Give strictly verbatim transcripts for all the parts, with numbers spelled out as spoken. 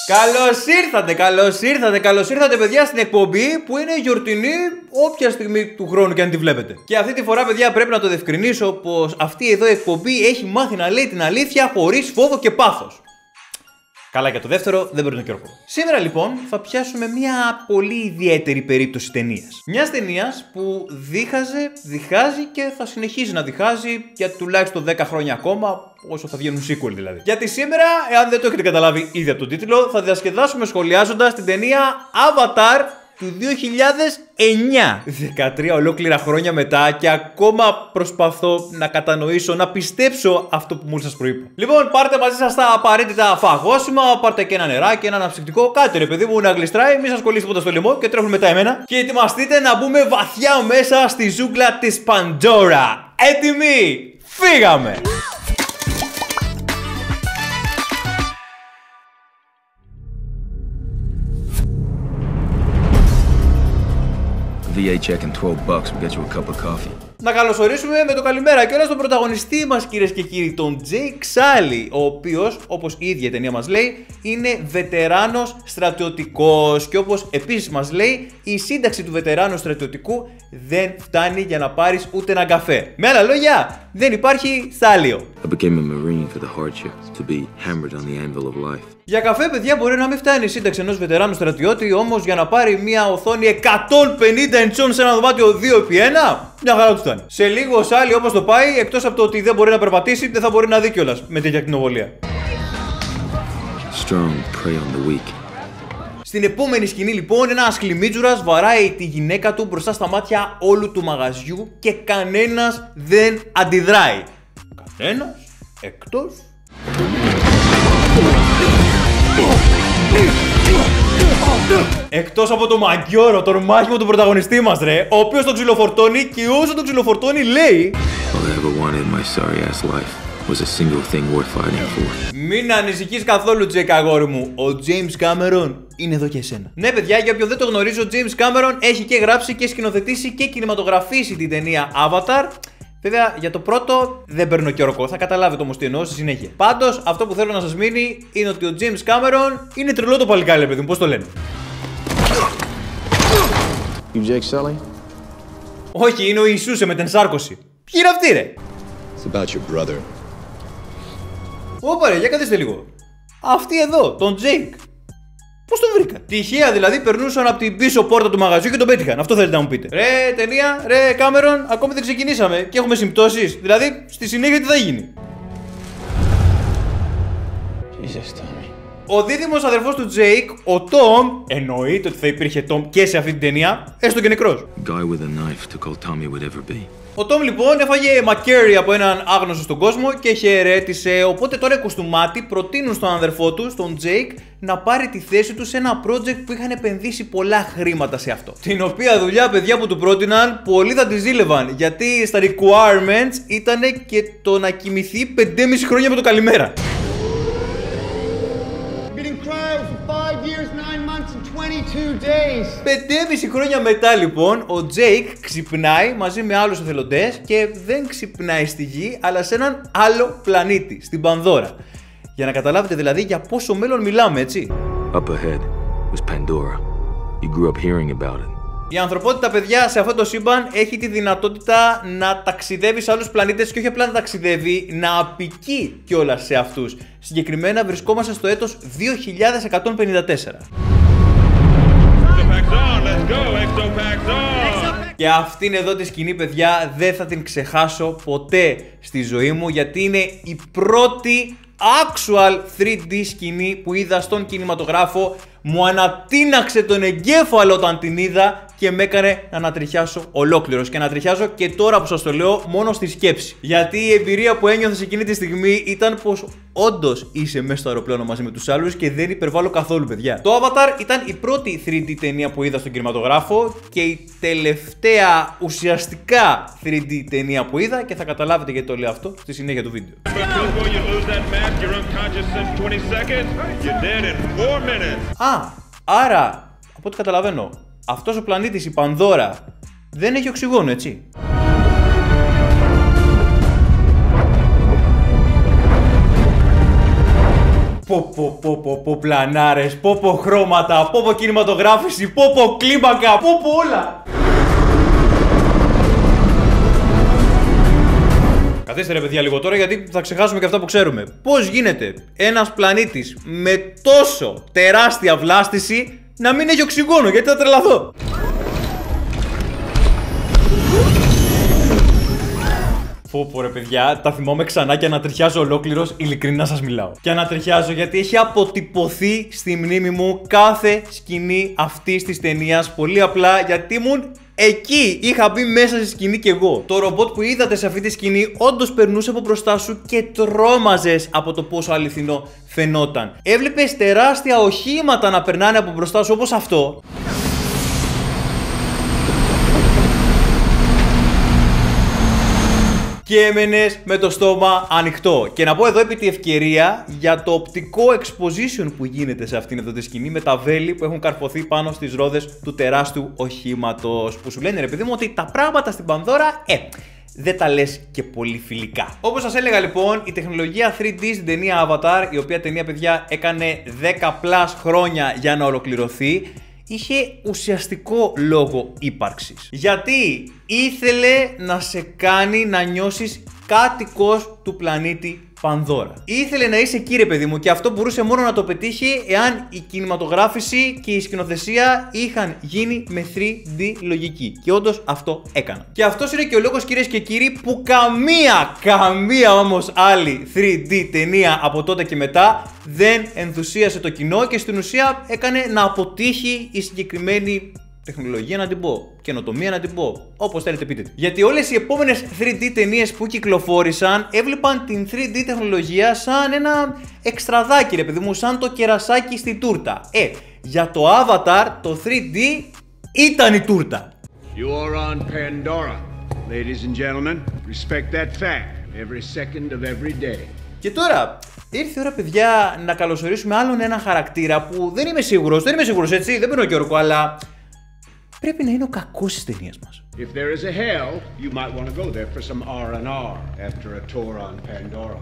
Καλώς ήρθατε, καλώς ήρθατε, καλώς ήρθατε παιδιά στην εκπομπή που είναι γιορτινή όποια στιγμή του χρόνου και αν τη βλέπετε. Και αυτή τη φορά παιδιά πρέπει να το διευκρινίσω πως αυτή εδώ η εκπομπή έχει μάθει να λέει την αλήθεια χωρίς φόβο και πάθος. Καλά, για το δεύτερο δεν παίρνω καιρό. Σήμερα λοιπόν θα πιάσουμε μια πολύ ιδιαίτερη περίπτωση ταινίας. Μιας ταινίας που δίχαζε, διχάζει και θα συνεχίζει να διχάζει για τουλάχιστον δέκα χρόνια ακόμα, όσο θα βγαίνουν sequel δηλαδή. Γιατί σήμερα, εάν δεν το έχετε καταλάβει ήδη από τον τίτλο, θα διασκεδάσουμε σχολιάζοντας την ταινία Avatar του δύο χιλιάδες εννιά. δεκατρία ολόκληρα χρόνια μετά και ακόμα προσπαθώ να κατανοήσω, να πιστέψω αυτό που μόλις σας προείπα. Λοιπόν, πάρτε μαζί σας τα απαραίτητα φαγόσιμα, πάρτε και ένα νεράκι, ένα αναψυκτικό, κάτι ρε παιδί μου να γλιστράει, μην σας κολλήσει ποτέ στο λαιμό και τρέχουν μετά εμένα. Και ετοιμαστείτε να μπούμε βαθιά μέσα στη ζούγκλα της Παντόρα. Έτοιμοι, φύγαμε! V A check and twelve bucks will get you a cup of coffee. Να καλωσορίσουμε με το καλημέρα και όλα στον πρωταγωνιστή μας, κυρίες και κύριοι, τον Jake Sully, ο οποίος, όπως η ίδια η ταινία μας λέει, είναι βετεράνος στρατιωτικός και όπως επίσης μας λέει, η σύνταξη του βετεράνου στρατιωτικού δεν φτάνει για να πάρεις ούτε ένα καφέ. Με άλλα λόγια, δεν υπάρχει σάλιο. I became a marine for the hardship, to be hammered on the anvil of life. Για καφέ, παιδιά, μπορεί να μην φτάνει η σύνταξη ενός βετεράνου στρατιώτη, όμως για να πάρει μια οθόνη εκατόν πενήντα ιντσών σε ένα δωμάτιο δύο επί ένα, μια χαρά του φτάνει. Σε λίγο ο Σάλι, όπως το πάει, εκτός από το ότι δεν μπορεί να περπατήσει, δεν θα μπορεί να δει κιόλας με τέτοια ακτινοβολία. Strong prey on the weak. Στην επόμενη σκηνή, λοιπόν, ένας χλιμίτζουρας βαράει τη γυναίκα του μπροστά στα μάτια όλου του μαγαζιού και κανένας δεν αντιδράει. Κανένας εκτός. Εκτός από το μαγκιόρο, τον μάχημο του πρωταγωνιστή μας, ρε, ο οποίος τον ξυλοφορτώνει και όσο τον ξυλοφορτώνει λέει All I ever wanted in my sorry ass life was a single thing worth fighting for. Μην ανησυχείς καθόλου, Τζέικ, αγόρι μου. Ο James Cameron είναι εδώ και εσένα. Ναι, παιδιά, για όποιον δεν το γνωρίζει, ο James Cameron έχει και γράψει και σκηνοθετήσει και κινηματογραφήσει την ταινία Avatar. Βέβαια, για το πρώτο δεν παίρνω και ορκό, θα καταλάβετε όμως τι εννοώ στη συνέχεια. Πάντως, αυτό που θέλω να σας μείνει είναι ότι ο James Cameron είναι τρελό το παλικάρι, παιδί μου, πώς το λένε. You Jake Sully? Όχι, είναι ο Ιησούσε με την ενσάρκωση. Ποιοι είναι αυτοί, ρε? It's about your brother. Ωπα ρε, για καθίστε λίγο. Αυτοί εδώ, τον Jake. Πώς τον βρήκα? Τυχαία δηλαδή περνούσαν από την πίσω πόρτα του μαγαζιού και τον πέτυχαν. Αυτό θέλετε να μου πείτε. Ρε ταινία, ρε Κάμερον, ακόμη δεν ξεκινήσαμε και έχουμε συμπτώσεις. Δηλαδή, στη συνέχεια τι θα γίνει? Jesus, Tommy. Ο δίδυμος αδερφός του Jake, ο Tom, εννοείται ότι θα υπήρχε Tom και σε αυτή την ταινία, έστω και νεκρός. A guy with a knife to call Tommy would ever be. Ο Tom λοιπόν έφαγε μακέρι από έναν άγνωστο στον κόσμο και χαιρέτησε, οπότε τώρα οι κουστούμάτοι προτείνουν στον αδερφό του, στον Jake, να πάρει τη θέση του σε ένα project που είχαν επενδύσει πολλά χρήματα σε αυτό. Την οποία δουλειά, παιδιά, που του πρότειναν, πολλοί θα τη ζήλευαν, γιατί στα requirements ήταν και το να κοιμηθεί πεντέμισι χρόνια με το καλημέρα. Πεντέμισι χρόνια μετά λοιπόν, ο Jake ξυπνάει μαζί με άλλους εθελοντές και δεν ξυπνάει στη γη, αλλά σε έναν άλλο πλανήτη, στην Πανδώρα. Για να καταλάβετε δηλαδή για πόσο μέλλον μιλάμε, έτσι. Up ahead was Pandora. You grew up hearing about it. Η ανθρωπότητα, παιδιά, σε αυτό το σύμπαν έχει τη δυνατότητα να ταξιδεύει σε άλλους πλανήτες και όχι απλά να ταξιδεύει, να απικεί κιόλας σε αυτούς. Συγκεκριμένα βρισκόμαστε στο έτος δύο χιλιάδες εκατόν πενήντα τέσσερα. Και αυτήν εδώ τη σκηνή, παιδιά, δεν θα την ξεχάσω ποτέ στη ζωή μου, γιατί είναι η πρώτη actual θρι ντι σκηνή που είδα στον κινηματογράφο. Μου ανατείναξε τον εγκέφαλο όταν την είδα και με έκανε να ανατριχιάσω ολόκληρος. Και ανατριχιάζω και τώρα που σας το λέω μόνο στη σκέψη. Γιατί η εμπειρία που ένιωθα εκείνη τη στιγμή ήταν πως όντως είσαι μέσα στο αεροπλάνο μαζί με τους άλλους και δεν υπερβάλλω καθόλου, παιδιά. Το Avatar ήταν η πρώτη θρι ντι ταινία που είδα στον κινηματογράφο και η τελευταία ουσιαστικά θρι ντι ταινία που είδα, και θα καταλάβετε γιατί το λέω αυτό στη συνέχεια του βίντεο. Α, άρα, από ό,τι καταλαβαίνω, αυτός ο πλανήτης, η Πανδώρα, δεν έχει οξυγόνο, έτσι. Πω πω πω πω πω πλανάρες, πω πω χρώματα, πω πω κινηματογράφηση, πω πω κλίμακα, πω πω όλα. Καθίστε ρε παιδιά λίγο τώρα γιατί θα ξεχάσουμε και αυτά που ξέρουμε. Πώς γίνεται ένας πλανήτης με τόσο τεράστια βλάστηση να μην έχει οξυγόνο, γιατί θα τρελαθώ. Πω πω ρε παιδιά, τα θυμάμαι ξανά και ανατριχιάζω ολόκληρος, ειλικρινά σας μιλάω. Και ανατριχιάζω γιατί έχει αποτυπωθεί στη μνήμη μου κάθε σκηνή αυτής της ταινίας, πολύ απλά γιατί ήμουν εκεί, είχα μπει μέσα στη σκηνή κι εγώ. Το ρομπότ που είδατε σε αυτή τη σκηνή όντως περνούσε από μπροστά σου και τρόμαζες από το πόσο αληθινό φαινόταν. Έβλεπες τεράστια οχήματα να περνάνε από μπροστά σου όπως αυτό. Και έμενες με το στόμα ανοιχτό. Και να πω εδώ επί τη ευκαιρία για το οπτικό exposition που γίνεται σε αυτήν εδώ τη σκηνή με τα βέλη που έχουν καρφωθεί πάνω στις ρόδες του τεράστιου οχήματος. Που σου λένε ρε παιδί μου ότι τα πράγματα στην Πανδώρα, ε, δεν τα λες και πολύ φιλικά. Όπως σας έλεγα λοιπόν, η τεχνολογία θρι ντι στην ταινία Avatar, η οποία ταινία παιδιά έκανε δέκα πλας χρόνια για να ολοκληρωθεί, είχε ουσιαστικό λόγο ύπαρξης. Γιατί ήθελε να σε κάνει να νιώσεις κάτοικος του πλανήτη Πανδώρα. Ήθελε να είσαι εκεί ρε παιδί μου και αυτό μπορούσε μόνο να το πετύχει εάν η κινηματογράφηση και η σκηνοθεσία είχαν γίνει με θρι ντι λογική. Και όντως αυτό έκανα. Και αυτός είναι και ο λόγος κυρίες και κύριοι που καμία, καμία όμως άλλη θρι ντι ταινία από τότε και μετά δεν ενθουσίασε το κοινό και στην ουσία έκανε να αποτύχει η συγκεκριμένη τεχνολογία να την πω, καινοτομία να την πω, όπως θέλετε πείτε. Γιατί όλες οι επόμενες θρι ντι ταινίες που κυκλοφόρησαν έβλεπαν την θρι ντι τεχνολογία σαν ένα εξτραδάκι ρε παιδί μου, σαν το κερασάκι στη τούρτα. Ε, για το Avatar το θρι ντι ήταν η τούρτα. You are on Pandora, ladies and gentlemen. Respect that fact. Every second of every day. Και τώρα, ήρθε η ώρα παιδιά να καλωσορίσουμε άλλον ένα χαρακτήρα που δεν είμαι σίγουρος, δεν είμαι σίγουρος έτσι, δεν παίρνω και όρκο, αλλά πρέπει να είναι ο κακός της ταινίας μας. If there is a hell, you might want to go there for some αρ εν αρ after a tour on Pandora.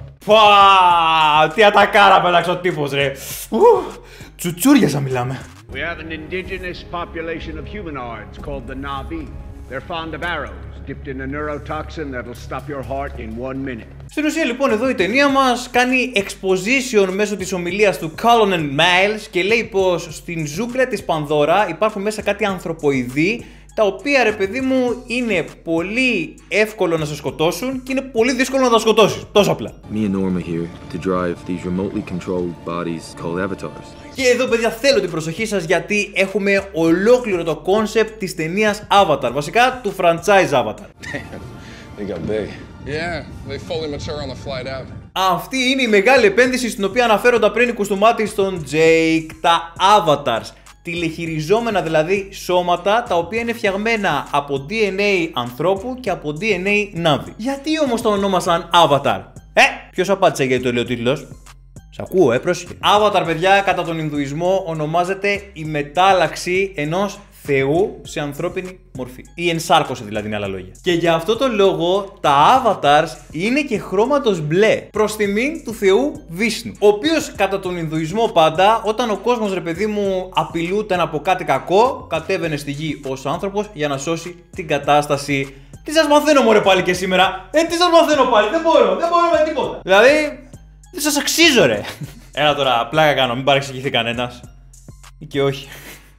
Πα, τι ατακάρα πέταξε ο τύπος ρε. Τσουτσούρια σαν μιλάμε. We have an indigenous population of humanoids called the Na'vi. They're fond of arrows, dipped in a neurotoxin that'll stop your heart in one minute. Στην ουσία λοιπόν εδώ η ταινία μας κάνει exposition μέσω της ομιλίας του Colin Miles και λέει πως στην ζούγκλα της Πανδώρα υπάρχουν μέσα κάτι ανθρωποειδή τα οποία ρε παιδί μου είναι πολύ εύκολο να σε σκοτώσουν και είναι πολύ δύσκολο να τα σκοτώσεις. Τόσο απλά. Me and Norma here to drive these remotely controlled bodies called avatars. Και εδώ παιδιά θέλω την προσοχή σας γιατί έχουμε ολόκληρο το concept της ταινίας Avatar, βασικά του franchise Avatar. They got big. Yeah, they fully mature on the flight out. Αυτή είναι η μεγάλη επένδυση στην οποία αναφέρονταν πριν οι κουστούμάτοι στον Jake, τα Avatars. Τηλεχειριζόμενα δηλαδή σώματα τα οποία είναι φτιαγμένα από ντι εν έι ανθρώπου και από ντι εν έι ναύη. Γιατί όμως το ονόμασαν Avatar? Ε, ποιος απάντησε γιατί το λέει ο τίτλος? Σ' ακούω, ε, πρόσεχε. Avatar, παιδιά, κατά τον Ινδουισμό ονομάζεται η μετάλλαξη ενός θεού σε ανθρώπινη μορφή. Η ενσάρκωση δηλαδή, είναι άλλα λόγια. Και για αυτό το λόγο τα Avatars είναι και χρώματος μπλε προς τιμήν του θεού Βίσνου. Ο οποίος κατά τον Ινδουισμό πάντα, όταν ο κόσμος ρε παιδί μου απειλούταν από κάτι κακό, κατέβαινε στη γη ως άνθρωπος για να σώσει την κατάσταση. Τι σας μαθαίνω μωρέ πάλι και σήμερα? Ε, τι σας μαθαίνω πάλι? Δεν μπορώ, δεν μπορώ με τίποτα. Δηλαδή, δεν σας αξίζω ρε. Έλα τώρα, πλάκα κάνω, μην παρεξηγηθεί κανένας. Ή και όχι.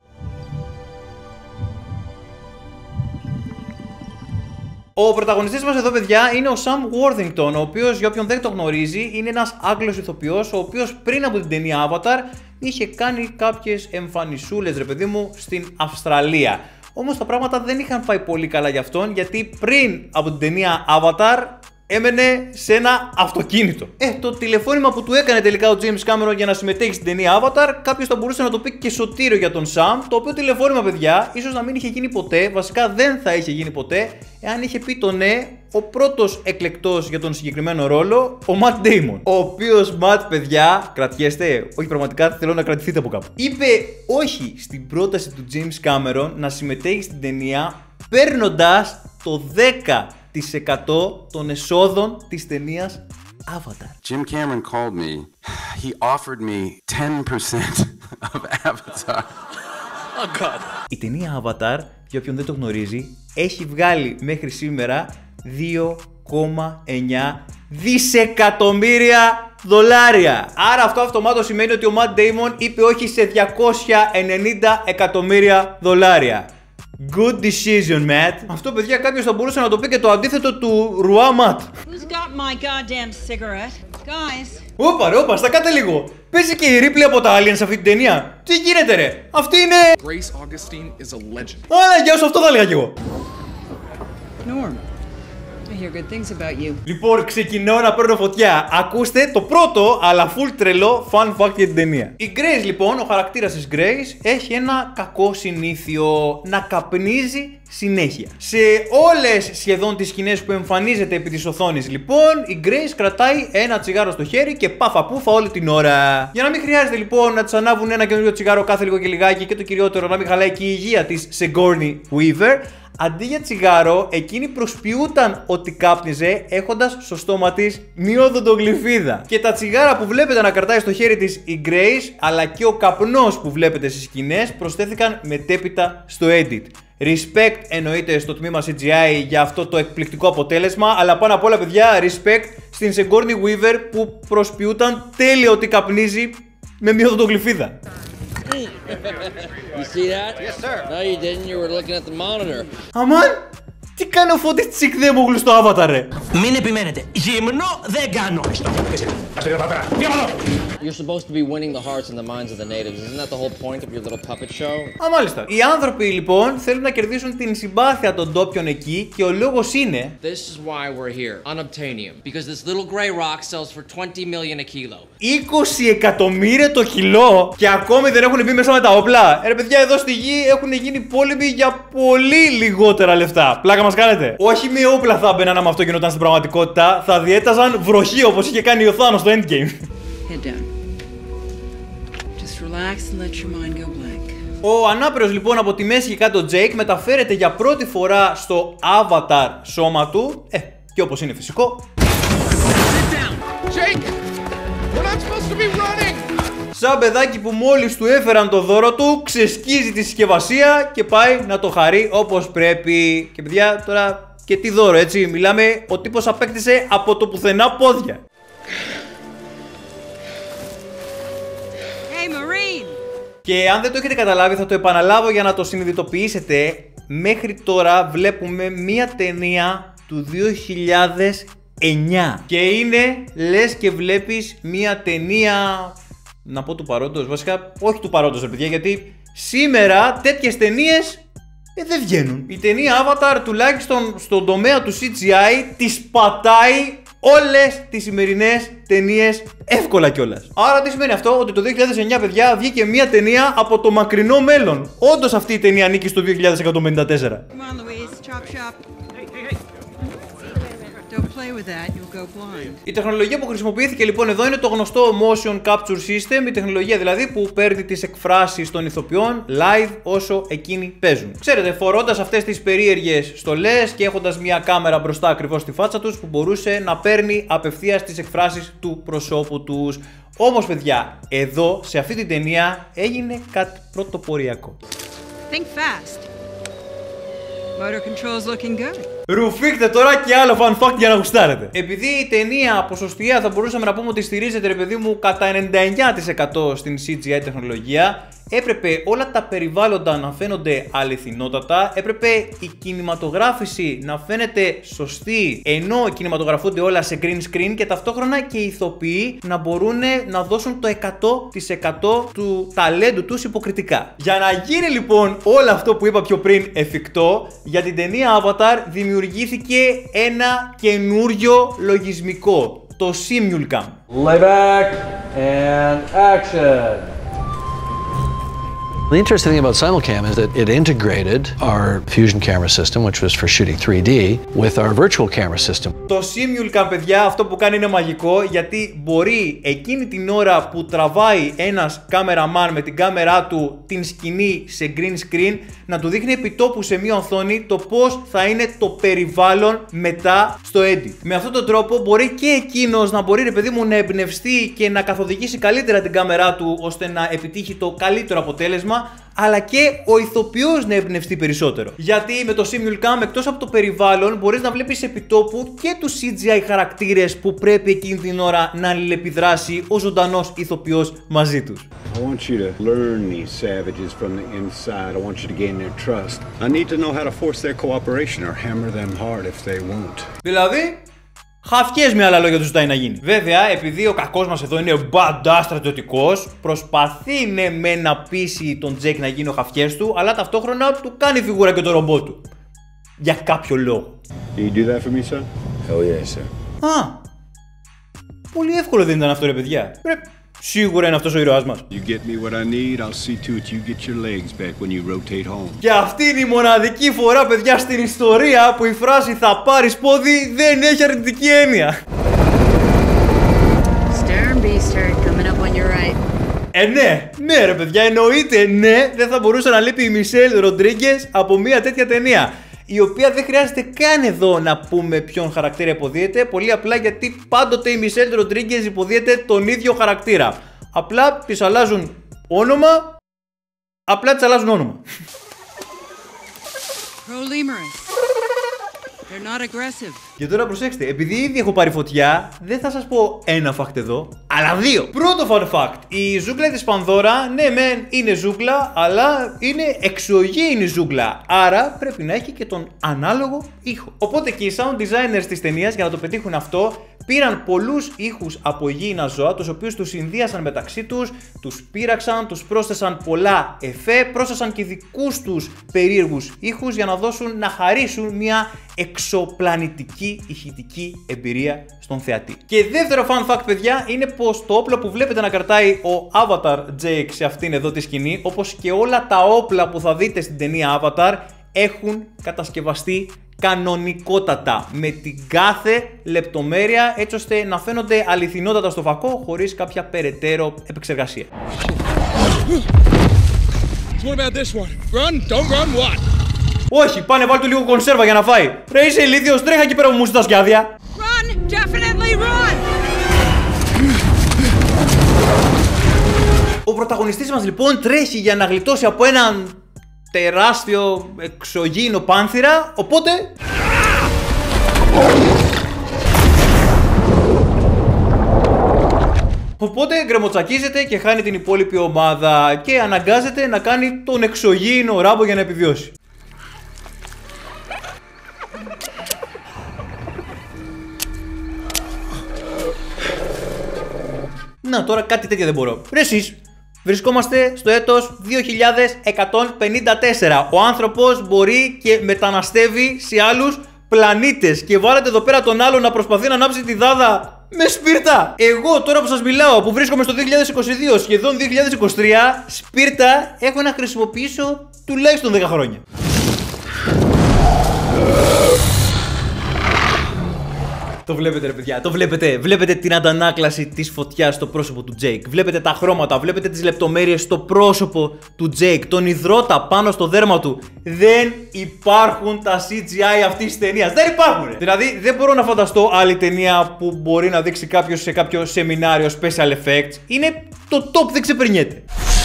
Ο πρωταγωνιστής μας εδώ, παιδιά, είναι ο Sam Worthington, ο οποίος, για όποιον δεν το γνωρίζει, είναι ένας Άγγλος ηθοποιός, ο οποίος πριν από την ταινία Avatar είχε κάνει κάποιες εμφανισούλες, ρε παιδί μου, στην Αυστραλία. Όμως τα πράγματα δεν είχαν πάει πολύ καλά για αυτόν, γιατί πριν από την ταινία Avatar έμενε σε ένα αυτοκίνητο. Ε, το τηλεφώνημα που του έκανε τελικά ο James Cameron για να συμμετέχει στην ταινία Avatar, κάποιος θα μπορούσε να το πει και σωτήριο για τον Sam, το οποίο τηλεφώνημα, παιδιά, ίσως να μην είχε γίνει ποτέ, βασικά δεν θα είχε γίνει ποτέ, εάν είχε πει το ναι ο πρώτος εκλεκτός για τον συγκεκριμένο ρόλο, ο Matt Damon. Ο οποίος Matt, παιδιά, κρατιέστε, όχι πραγματικά θέλω να κρατηθείτε από κάπου. Είπε όχι στην πρόταση του James Cameron να συμμετέχει στην ταινία, παίρνοντας το δέκα τοις εκατό των εσόδων της ταινίας Avatar. Jim Cameron called me. He offered me ten percent of Avatar. Oh God. Η ταινία Avatar, για όποιον δεν το γνωρίζει, έχει βγάλει μέχρι σήμερα δύο κόμμα εννιά δισεκατομμύρια δολάρια. Άρα αυτό αυτομάτως σημαίνει ότι ο Matt Damon είπε όχι σε διακόσια ενενήντα εκατομμύρια δολάρια. Good decision, Matt. Αυτό, παιδιά, κάποιος θα μπορούσε να το πει και το αντίθετο του Ρουά Matt. Who's got my goddamn cigarette? Guys. Όπα ρε, όπα, στακάτε λίγο. Παίζει και η Ripley από τα Aliens σε αυτή την ταινία. Τι γίνεται ρε, αυτή είναι... Grace Augustine is a legend. Α, γεια σου, αυτό θα έλεγα κι εγώ. Norm. I hear good things about you. Λοιπόν, ξεκινάω να παίρνω φωτιά. Ακούστε το πρώτο, αλλά full τρελό fun fact για την ταινία. Η Grace, λοιπόν, ο χαρακτήρας της Grace, έχει ένα κακό συνήθειο να καπνίζει συνέχεια. Σε όλες σχεδόν τις σκηνές που εμφανίζεται επί της οθόνης, λοιπόν, η Grace κρατάει ένα τσιγάρο στο χέρι και πάφα πούφα όλη την ώρα. Για να μην χρειάζεται, λοιπόν, να της ανάβουν ένα καινούριο τσιγάρο κάθε λίγο και λιγάκι και το κυριότερο να μην χαλάει και η υγεία της Sigourney Weaver. Αντί για τσιγάρο, εκείνη προσποιούταν ότι κάπνιζε έχοντας στο στόμα της μία οδοντογλυφίδα. Και τα τσιγάρα που βλέπετε να κρατάει στο χέρι της η Grace, αλλά και ο καπνός που βλέπετε στις σκηνές, προσθέθηκαν μετέπειτα στο edit. Respect εννοείται στο τμήμα σι τζι άι για αυτό το εκπληκτικό αποτέλεσμα, αλλά πάνω απ' όλα, παιδιά, respect στην Sigourney Weaver που προσποιούταν τέλεια ότι καπνίζει με μία οδοντογλυφίδα. You see that? Yes, sir. No, you didn't. You were looking at the monitor. Αμάν, τι κάνει ο Φώτης Τσικδέμογλου στο Avatar, ρε. Μην επιμένετε. Γυμνό δεν κάνω. You're supposed to be winning the hearts and the minds of the natives. Isn't that the whole point of your little puppet show? Α, μάλιστα. Οι άνθρωποι, λοιπόν, θέλουν να κερδίσουν την συμπάθεια των ντόπιων εκεί και ο λόγος είναι... This is why we're here, unobtainium. Because this little gray rock sells for twenty million a kilo. είκοσι εκατομμύρια το κιλό και ακόμη δεν έχουν μπει μέσα με τα όπλα. Ε, ρε παιδιά, εδώ στη γη έχουν γίνει πόλεμοι για πολύ λιγότερα λεφτά. Πλάκα μας κάνετε. Όχι με όπλα θα μπαίναν άμα αυτό γινόταν στην πραγματικότητα. Θα διέταζαν βροχή όπως είχε κάνει ο Θάνος στο Endgame. Head down. Just relax and let your mind go blank. Ο ανάπηρος, λοιπόν, από τη μέση και κάτω Jake μεταφέρεται για πρώτη φορά στο Avatar σώμα του. Ε, και όπως είναι φυσικό. Jake! We're not supposed to be running! Σαν παιδάκι που μόλις του έφεραν το δώρο του, ξεσκίζει τη συσκευασία και πάει να το χαρεί όπως πρέπει. Και παιδιά, τώρα και τι δώρο, έτσι. Μιλάμε, ο τύπος απέκτησε από το πουθενά πόδια. Hey, Marine! Και αν δεν το έχετε καταλάβει, θα το επαναλάβω για να το συνειδητοποιήσετε. Μέχρι τώρα βλέπουμε μία ταινία του δύο χιλιάδες εννιά. Και είναι λες και βλέπεις μία ταινία, να πω του παρόντος, βασικά όχι του παρόντος, ρε παιδιά, γιατί σήμερα τέτοιες ταινίες ε, δεν βγαίνουν. Η ταινία Avatar, τουλάχιστον στον τομέα του σι τζι άι, τις πατάει όλες τις σημερινές ταινίες εύκολα κιόλας. Άρα τι σημαίνει αυτό? Ότι το δύο χιλιάδες εννιά, παιδιά, βγήκε μια ταινία από το μακρινό μέλλον. Όντως αυτή η ταινία ανήκει στο δύο χιλιάδες εκατόν πενήντα τέσσερα. Come on, Louise. Chop shop. Hey, hey, hey. Don't play with that. You'll go blind. Η τεχνολογία που χρησιμοποιήθηκε, λοιπόν, εδώ είναι το γνωστό motion capture system. Η τεχνολογία δηλαδή που παίρνει τις εκφράσεις των ηθοποιών live όσο εκείνοι παίζουν. Ξέρετε, φορώντας αυτές τις περίεργες στολές και έχοντας μια κάμερα μπροστά ακριβώς στη φάτσα τους που μπορούσε να παίρνει απευθείας τις εκφράσεις του προσώπου τους. Όμως, παιδιά, εδώ σε αυτή την ταινία έγινε κάτι πρωτοποριακό. Think fast. Motor control's looking good. Ρουφίχτε τώρα και άλλο fun fact για να γουστάρετε. Επειδή η ταινία ποσοστιαία θα μπορούσαμε να πούμε ότι στηρίζεται, ρε παιδί μου, κατά ενενήντα εννιά τοις εκατό στην σι τζι άι τεχνολογία, έπρεπε όλα τα περιβάλλοντα να φαίνονται αληθινότατα, έπρεπε η κινηματογράφηση να φαίνεται σωστή, ενώ κινηματογραφούνται όλα σε green screen, και ταυτόχρονα και οι ηθοποιοί να μπορούν να δώσουν το εκατό τοις εκατό του ταλέντου τους υποκριτικά. Για να γίνει, λοιπόν, όλο αυτό που είπα πιο πριν εφικτό, για την ταινία Avatar δημιουργήθηκε ένα καινούριο λογισμικό, το Simulcam. Lay back and action. The interesting thing about Simulcam is that it integrated our Fusion camera system, which was for shooting three D, with our virtual camera system. Το Simulcam, παιδιά, αυτό που κάνει είναι μαγικό, γιατί μπορεί εκείνη την ώρα που τραβάει ένας κάμεραμαν με την κάμερά του την σκηνή σε green screen, να του δείχνει επιτόπου σε μία οθόνη το πώς θα είναι το περιβάλλον μετά στο edit. Με αυτόν τον τρόπο μπορεί και εκείνος να μπορεί, ρε παιδί μου, να εμπνευστεί και να καθοδηγήσει καλύτερα την κάμερά του ώστε να επιτύχει το καλύτερο αποτέλεσμα, αλλά και ο ηθοποιός να εμπνευστεί περισσότερο. Γιατί με το Simulcam, εκτός από το περιβάλλον, μπορείς να βλέπεις επιτόπου και τους σι τζι άι χαρακτήρες που πρέπει εκείνη την ώρα να αλληλεπιδράσει ο ζωντανός ηθοποιός μαζί τους. I want you to learn these savages from the inside. I want you to gain their trust. I need to know how to force their cooperation or hammer them hard if they won't. Δηλαδή, χαφιές με άλλα λόγια του ζητάει να γίνει. Βέβαια, επειδή ο κακός μας εδώ είναι μπαντά στρατιωτικός, προσπαθεί ναι με να πείσει τον Τζέικ να γίνει ο χαφιές του, αλλά ταυτόχρονα του κάνει φιγούρα και το ρομπότ του. Για κάποιο λόγο. Can you do that for me, son? Hell yeah, sir. Α, πολύ εύκολο δεν ήταν αυτό, ρε παιδιά. Ρε, σίγουρα είναι αυτός ο ήρωάς μας. You get me what I need, I'll see to it you get your legs back when you rotate home. Και αυτή είναι η μοναδική φορά, παιδιά, στην ιστορία που η φράση «θα πάρεις πόδι» δεν έχει αρνητική έννοια. Stern Beaster coming up on your right. Ε, ναι, ναι ρε παιδιά, εννοείται ναι, δεν θα μπορούσε να λείπει η Μισελ Ροντρίγκες από μια τέτοια ταινία. Η οποία δεν χρειάζεται καν εδώ να πούμε ποιον χαρακτήρα υποδίεται, πολύ απλά γιατί πάντοτε η Μισελ Ροντρίγκες υποδίεται τον ίδιο χαρακτήρα. Απλά της αλλάζουν όνομα, απλά της αλλάζουν όνομα. They're not aggressive. Και τώρα προσέξτε, επειδή ήδη έχω πάρει φωτιά, δεν θα σας πω ένα fact εδώ, αλλά δύο. Πρώτο fun fact, η ζούγκλα της Πανδώρα, ναι μεν είναι ζούγκλα, αλλά είναι εξωγήινη ζούγκλα, άρα πρέπει να έχει και τον ανάλογο ήχο. Οπότε και οι sound designers της ταινίας, για να το πετύχουν αυτό, πήραν πολλούς ήχους από γήινα ζώα, τους οποίους τους συνδύασαν μεταξύ τους, τους πείραξαν, τους πρόσθεσαν πολλά εφέ, πρόσθεσαν και δικούς τους περίεργους ήχους για να δώσουν, να χαρίσουν μια εξωπλανητική ηχητική εμπειρία στον θεατή. Και δεύτερο fun fact, παιδιά, είναι πως το όπλο που βλέπετε να κρατάει ο Avatar Jake σε αυτήν εδώ τη σκηνή, όπως και όλα τα όπλα που θα δείτε στην ταινία Avatar, έχουν κατασκευαστεί κανονικότατα, με την κάθε λεπτομέρεια, έτσι ώστε να φαίνονται αληθινότατα στο φακό, χωρίς κάποια περαιτέρω επεξεργασία. Όχι, πάνε βάλ' του λίγο κονσέρβα για να φάει. Ρε είσαι ηλίθιος, τρέχα εκεί πέρα που μου ζητάς και άδεια. Run! Definitely run! Ο πρωταγωνιστής μας λοιπόν τρέχει για να γλιτώσει από έναν τεράστιο εξωγήινο πάνθυρα, οπότε... Οπότε γκρεμοτσακίζεται και χάνει την υπόλοιπη ομάδα και αναγκάζεται να κάνει τον εξωγήινο Ράμπο για να επιβιώσει. Να, τώρα κάτι τέτοια δεν μπορώ. Ρε εσείς, βρισκόμαστε στο έτος δύο χιλιάδες εκατόν πενήντα τέσσερα. Ο άνθρωπος μπορεί και μεταναστεύει σε άλλους πλανήτες. Και βάλετε εδώ πέρα τον άλλο να προσπαθεί να ανάψει τη δάδα με σπίρτα. Εγώ τώρα που σας μιλάω, που βρίσκομαι στο δύο χιλιάδες είκοσι δύο, σχεδόν δύο χιλιάδες είκοσι τρία, σπίρτα έχω να χρησιμοποιήσω τουλάχιστον δέκα χρόνια. Το βλέπετε ρε παιδιά, το βλέπετε. Βλέπετε την αντανάκλαση της φωτιάς στο πρόσωπο του Τζέικ. Βλέπετε τα χρώματα, βλέπετε τις λεπτομέρειες στο πρόσωπο του Τζέικ. Τον υδρότα πάνω στο δέρμα του. Δεν υπάρχουν τα σι τζι άι αυτής της ταινίας. Δεν υπάρχουν. Δηλαδή δεν μπορώ να φανταστώ άλλη ταινία που μπορεί να δείξει κάποιος σε κάποιο σεμινάριο special effects. Είναι το top, δεν ξεπερνιέται.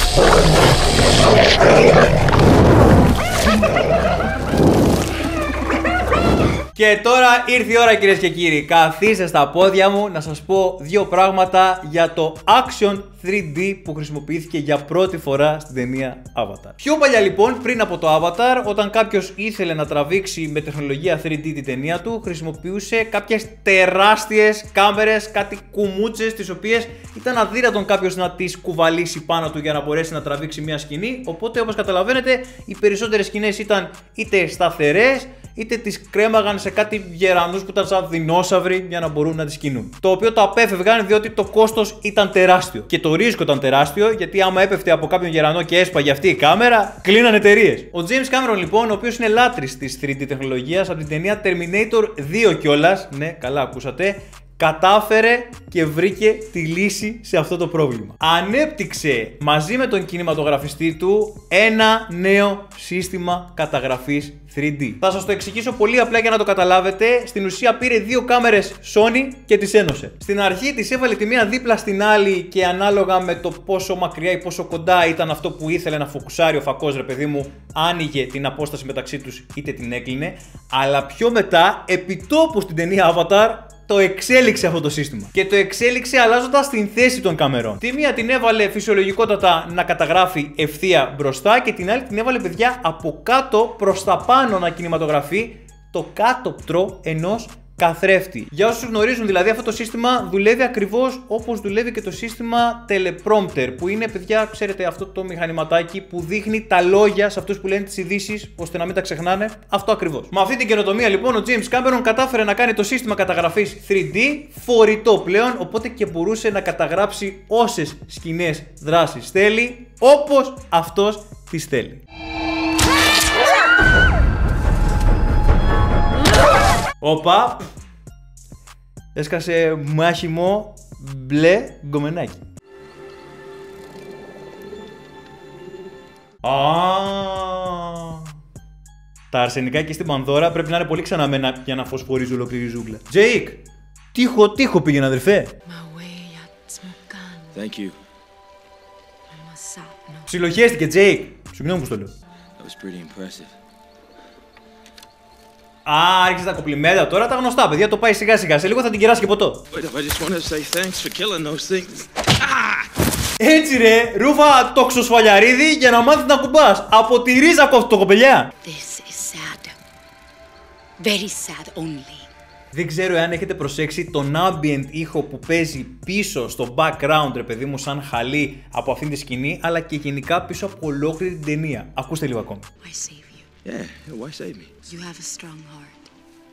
Και τώρα ήρθε η ώρα, κυρίες και κύριοι. Καθίστε στα πόδια μου να σας πω δύο πράγματα για το Action θρι ντι που χρησιμοποιήθηκε για πρώτη φορά στην ταινία Avatar. Πιο παλιά λοιπόν, πριν από το Avatar, όταν κάποιος ήθελε να τραβήξει με τεχνολογία θρι ντι την ταινία του, χρησιμοποιούσε κάποιες τεράστιες κάμερες, κάτι κουμούτσες, τις οποίες ήταν αδύνατον κάποιος να τις κουβαλήσει πάνω του για να μπορέσει να τραβήξει μια σκηνή. Οπότε, όπως καταλαβαίνετε, οι περισσότερες σκηνές ήταν είτε σταθερές, είτε τις κρέμαγαν σε κάτι γερανούς που ήταν σαν δεινόσαυροι για να μπορούν να τις κινούν. Το οποίο το απέφευγαν διότι το κόστος ήταν τεράστιο. Και το ρίσκο ήταν τεράστιο, γιατί άμα έπεφτε από κάποιον γερανό και έσπαγε αυτή η κάμερα, κλείναν εταιρείες. Ο James Cameron λοιπόν, ο οποίος είναι λάτρης της θρι ντι τεχνολογίας, από την ταινία Terminator δύο κιόλας, ναι, καλά ακούσατε, κατάφερε και βρήκε τη λύση σε αυτό το πρόβλημα. Ανέπτυξε μαζί με τον κινηματογραφιστή του ένα νέο σύστημα καταγραφής θρι ντι. Θα σας το εξηγήσω πολύ απλά για να το καταλάβετε. Στην ουσία πήρε δύο κάμερες Sony και τις ένωσε. Στην αρχή τις έβαλε τη μία δίπλα στην άλλη και ανάλογα με το πόσο μακριά ή πόσο κοντά ήταν αυτό που ήθελε να φοκουσάρει ο φακός, ρε παιδί μου, άνοιγε την απόσταση μεταξύ τους είτε την έκλεινε. Αλλά πιο μετά, επιτόπου στην ταινία Avatar, το εξέλιξε αυτό το σύστημα. Και το εξέλιξε αλλάζοντας την θέση των καμερών. Τη μία την έβαλε φυσιολογικότατα να καταγράφει ευθεία μπροστά και την άλλη την έβαλε, παιδιά, από κάτω προς τα πάνω να κινηματογραφεί το κάτωπτρο ενός καθρέφτη. Για όσους γνωρίζουν, δηλαδή, αυτό το σύστημα δουλεύει ακριβώς όπως δουλεύει και το σύστημα teleprompter, που είναι, παιδιά, ξέρετε, αυτό το μηχανηματάκι που δείχνει τα λόγια σε αυτούς που λένε τις ειδήσεις, ώστε να μην τα ξεχνάνε. Αυτό ακριβώς. Με αυτή την καινοτομία, λοιπόν, ο James Cameron κατάφερε να κάνει το σύστημα καταγραφής θρι ντι φορητό πλέον, οπότε και μπορούσε να καταγράψει όσες σκηνές δράσης θέλει, όπως αυτός τις θέλει. Όπα, έσκασε μάχημο μπλε γκομενάκι. Α, τα αρσενικά εκεί στην Πανδώρα πρέπει να είναι πολύ ξαναμένα για να φωσφορίζει ολόκληρη ζούγκλα. Τζέικ, τείχο τείχο πήγαινε, αδερφέ. Thank you. Ψιλοχέστηκε, Τζέικ. Συγγνώμη που στο λέω. That was pretty impressive. Α, άρχισε τα κοπλιμέντα τώρα, τα γνωστά, παιδιά, το πάει σιγά σιγά. Σε λίγο θα την κεράσει και ποτό. Έτσι ρε, Ρούφα τοξοσφαλιαρίδη για να μάθεις να κουμπάς. Από τη ρίζα κόφτει το κοπελιά. This is sad. Very sad only. Δεν ξέρω εάν έχετε προσέξει τον ambient ήχο που παίζει πίσω στο background, ρε παιδί μου, σαν χαλί από αυτήν τη σκηνή, αλλά και γενικά πίσω από ολόκληρη την ταινία. Ακούστε λίγο ακόμη. Why save you? Yeah, why save me? You have a strong heart.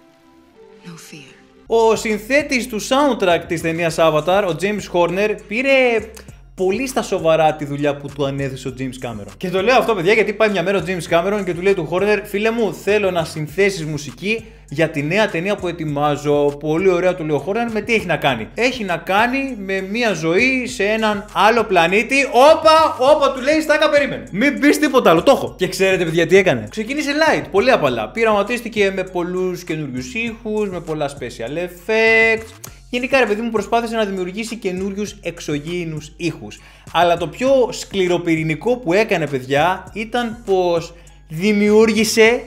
No fear. Ο συνθέτης του soundtrack της ταινίας Avatar, ο James Horner, πήρε πολύ στα σοβαρά τη δουλειά που του ανέθεσε ο James Cameron. Και το λέω αυτό, παιδιά, γιατί πάει μια μέρα ο James Cameron και του λέει του Horner: φίλε μου, θέλω να συνθέσεις μουσική για τη νέα ταινία που ετοιμάζω. Πολύ ωραία, του λέει ο Horner. Με τι έχει να κάνει? Έχει να κάνει με μια ζωή σε έναν άλλο πλανήτη. Όπα, όπα, του λέει, στάκα, περίμενε. Μην πεις τίποτα άλλο, το έχω. Και ξέρετε, παιδιά, τι έκανε? Ξεκίνησε light, πολύ απαλά. Πειραματίστηκε με πολλούς καινούριους ήχους, με πολλά special effects. Γενικά, ρε παιδί μου, προσπάθησε να δημιουργήσει καινούριους εξωγήινους ήχους. Αλλά το πιο σκληροπυρηνικό που έκανε, παιδιά, ήταν πως δημιούργησε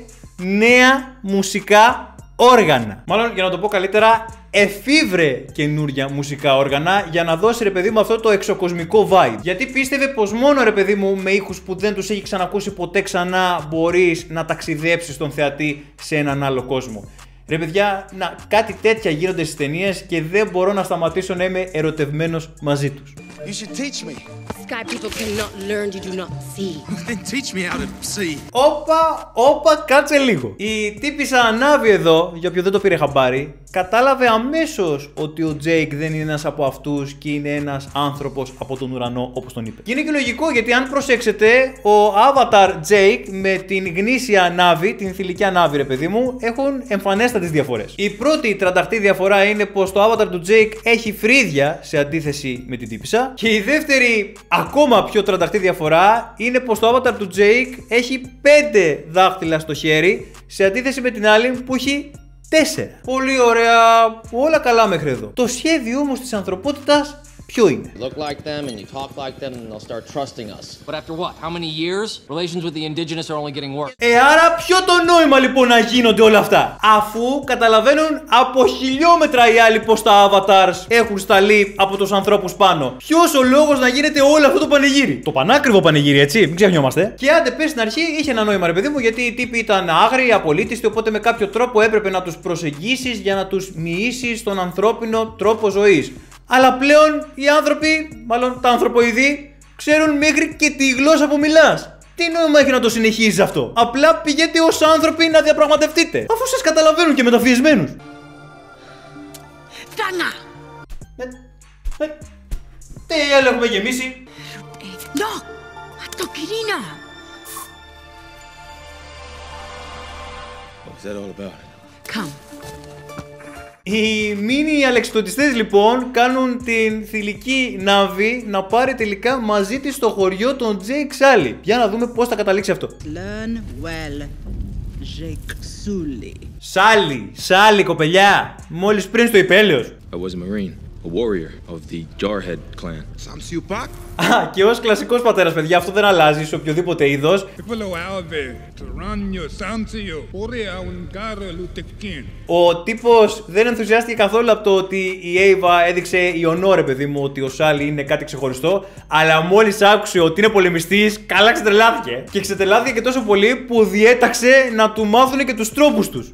νέα μουσικά όργανα. Μάλλον, για να το πω καλύτερα, εφήβρε καινούρια μουσικά όργανα για να δώσει, ρε παιδί μου, αυτό το εξωκοσμικό vibe. Γιατί πίστευε πως μόνο, ρε παιδί μου, με ήχους που δεν τους έχει ξανακούσει ποτέ ξανά μπορείς να ταξιδέψεις τον θεατή σε έναν άλλο κόσμο. Ρε παιδιά, να, κάτι τέτοια γίνονται στις ταινίες και δεν μπορώ να σταματήσω να είμαι ερωτευμένος μαζί τους. You should teach me. Sky people cannot learn to do not see. Then teach me how to see. Όπα, όπα, κάτσε λίγο. Η τύπισσα Ανάβη εδώ, για όποιον δεν το πήρε χαμπάρι, κατάλαβε αμέσως ότι ο Τζέικ δεν είναι ένας από αυτούς και είναι ένας άνθρωπος από τον ουρανό, όπως τον είπε. Και είναι και λογικό, γιατί αν προσέξετε, ο Avatar Jake με την γνήσια Νάβη, την θηλυκιά Νάβη, ρε παιδί μου, έχουν εμφανέστατες διαφορές. Η πρώτη τρανταχτή διαφορά είναι πως το Avatar του Jake έχει φρύδια σε αντίθεση με την τύπισσα. Και η δεύτερη, ακόμα πιο τρανταχτή διαφορά είναι πως το Avatar του Jake έχει πέντε δάχτυλα στο χέρι σε αντίθεση με την άλλη που έχει τέσσερα. Πολύ ωραία, όλα καλά μέχρι εδώ. Το σχέδιο όμως της ανθρωπότητας ποιο είναι? Look like them and you talk like them and they'll start trusting us. But after what? How many years? Relations with the indigenous are only getting worse. Ε, άρα ποιο το νόημα λοιπόν να γίνονται όλα αυτά? Αφού καταλαβαίνουν από χιλιόμετρα οι άλλοι πως τα avatars έχουν σταλεί από τους ανθρώπους πάνω. Ποιος ο λόγος να γίνεται όλο αυτό το πανηγύρι? Το πανάκριβο πανηγύρι, έτσι, μην ξεχνιόμαστε. Και άντε πες στην αρχή είχε ένα νόημα, ρε παιδί μου, γιατί οι τύποι ήταν άγριοι, απολύτιστοι, οπότε με κάποιο τρόπο έπρεπε να τους προσεγγίσεις για να τους μοιήσεις στον ανθρώπινο τρόπο ζωής. Αλλά πλέον οι άνθρωποι, μάλλον τα ανθρωποειδή, ξέρουν μέχρι και τη γλώσσα που μιλάς. Τι νόημα έχει να το συνεχίζεις αυτό? Απλά πηγαίνετε ως άνθρωποι να διαπραγματευτείτε, αφού σας καταλαβαίνουν και μεταφιεσμένους. Φτάνα! Ε, ε, τι άλλο έχουμε γεμίσει? No! Αυτό, Κυρίνα! What's that all about? Come. Οι μίνι αλεξιπτωτιστές λοιπόν κάνουν την θηλυκή Νάβη να πάρει τελικά μαζί της στο χωριό των Jake Sully. Για να δούμε πώς θα καταλήξει αυτό. Learn well, Jake Sully. Sully, Sully κοπελιά, μόλις πριν στο υπέλεος. I was a Marine, a warrior of the Jarhead clan. Samsupak? Α, και ως κλασικός πατέρας, παιδιά, αυτό δεν αλλάζει σε οποιοδήποτε είδος. Ο τύπος δεν ενθουσιάστηκε καθόλου από το ότι η Ava έδειξε ιονό, ρε παιδί μου, ότι ο Σάλι είναι κάτι ξεχωριστό. Αλλά μόλις άκουσε ότι είναι πολεμιστής, καλά ξετρελάθηκε. Και ξετρελάθηκε και τόσο πολύ που διέταξε να του μάθουν και τους τρόπους τους.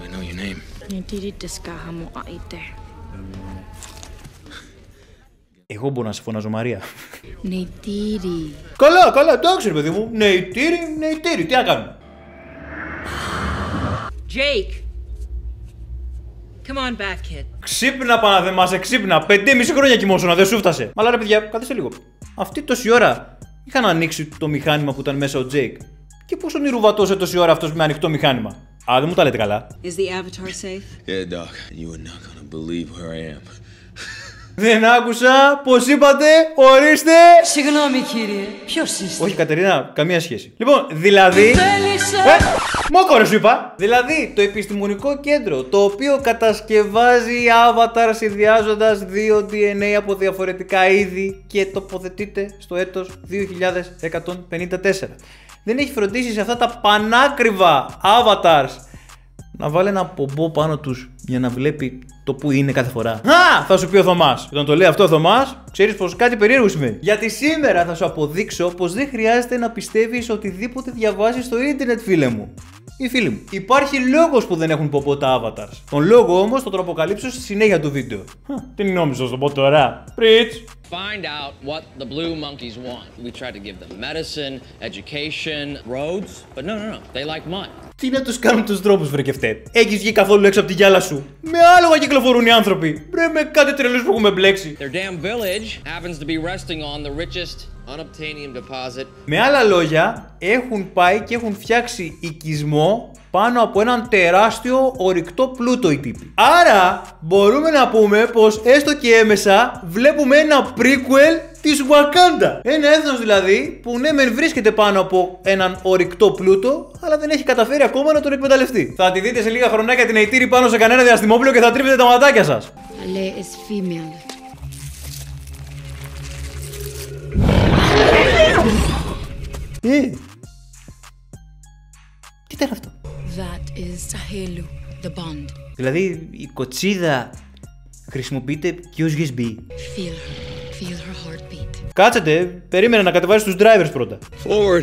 Εγώ μπορώ να σε φωνάζω Μαρία. Νεϊτήρι. Καλά, καλά, εντάξει ρε παιδί μου. Νεϊτήρι, νεϊτήρι, τι να κάνουμε. Jake. Come on back, kid. Ξύπνα Παναδεμάσαι, ξύπνα. Πεντέμιση χρόνια κοιμόσουνα, δεν σου φτάσε. Αλλά ρε παιδιά, καθίστε λίγο. Αυτή τόση ώρα είχαν ανοίξει το μηχάνημα που ήταν μέσα ο Jake. Και πώς ονειρουβατώσε τόση ώρα αυτός με ανοιχτό μηχάνημα? Α, δεν μου τα λέτε καλά. Is the avatar safe? Yeah, Doc. You are not gonna believe where I am. Δεν άκουσα πως είπατε, ορίστε. Συγγνώμη κύριε, ποιος είστε? Όχι Κατερίνα, καμία σχέση. Λοιπόν, δηλαδή... Ε, μόκορε σου είπα. Δηλαδή, το επιστημονικό κέντρο, το οποίο κατασκευάζει avatar συνδυάζοντας δύο ντι εν έι από διαφορετικά είδη και τοποθετείται στο έτος δύο χιλιάδες εκατόν πενήντα τέσσερα. Δεν έχει φροντίσει σε αυτά τα πανάκριβα avatars να βάλει ένα πομπό πάνω τους για να βλέπει το που είναι κάθε φορά. Α, θα σου πει ο Θωμάς. Όταν το λέει αυτό ο Θωμάς, ξέρεις πως κάτι περίεργο σημαίνει. Γιατί σήμερα θα σου αποδείξω πως δεν χρειάζεται να πιστεύεις οτιδήποτε διαβάζεις στο ίντερνετ, φίλε μου. Ή φίλοι μου. Υπάρχει λόγος που δεν έχουν πομπό τα avatars. Τον λόγο όμως θα τον αποκαλύψω στη συνέχεια του βίντεο. Τι νόμιζα στο πω τώρα. Πριτς. Find out what the blue monkeys want. We try to give them medicine, education, roads, but no, no, no. They like mud. Τι να τους κάνουν τους τρόπους, βρε κεφτέ? Έχεις βγει καθόλου έξω από τη γυάλα σου? Με άλογα κυκλοφορούν οι άνθρωποι. Βρε με κάτι τρελούς που έχουμε μπλέξει. Their damn village happens to be resting on the richest unobtainium deposit. Με άλλα λόγια, έχουν πάει και έχουν φτιάξει οικισμό πάνω από έναν τεράστιο ορυκτό πλούτο οι τύποι. Άρα μπορούμε να πούμε πως έστω και έμεσα βλέπουμε ένα prequel της Wakanda. Ένα έθνος δηλαδή που ναι μεν βρίσκεται πάνω από έναν ορυκτό πλούτο, αλλά δεν έχει καταφέρει ακόμα να τον εκμεταλλευτεί. Θα τη δείτε σε λίγα χρονάκια την Νεϊτήρη πάνω σε κανένα διαστημόπλαιο και θα τρίβετε τα ματάκια σας. Ale is female. Ε, τι ήταν αυτό? That is Sahelu, the bond. Δηλαδή η κοτσίδα χρησιμοποιείται και ως γιου ες μπι. Feel her, feel her heartbeat. Κάτσετε, περίμενε να κατεβάσεις τους drivers πρώτα. Forward.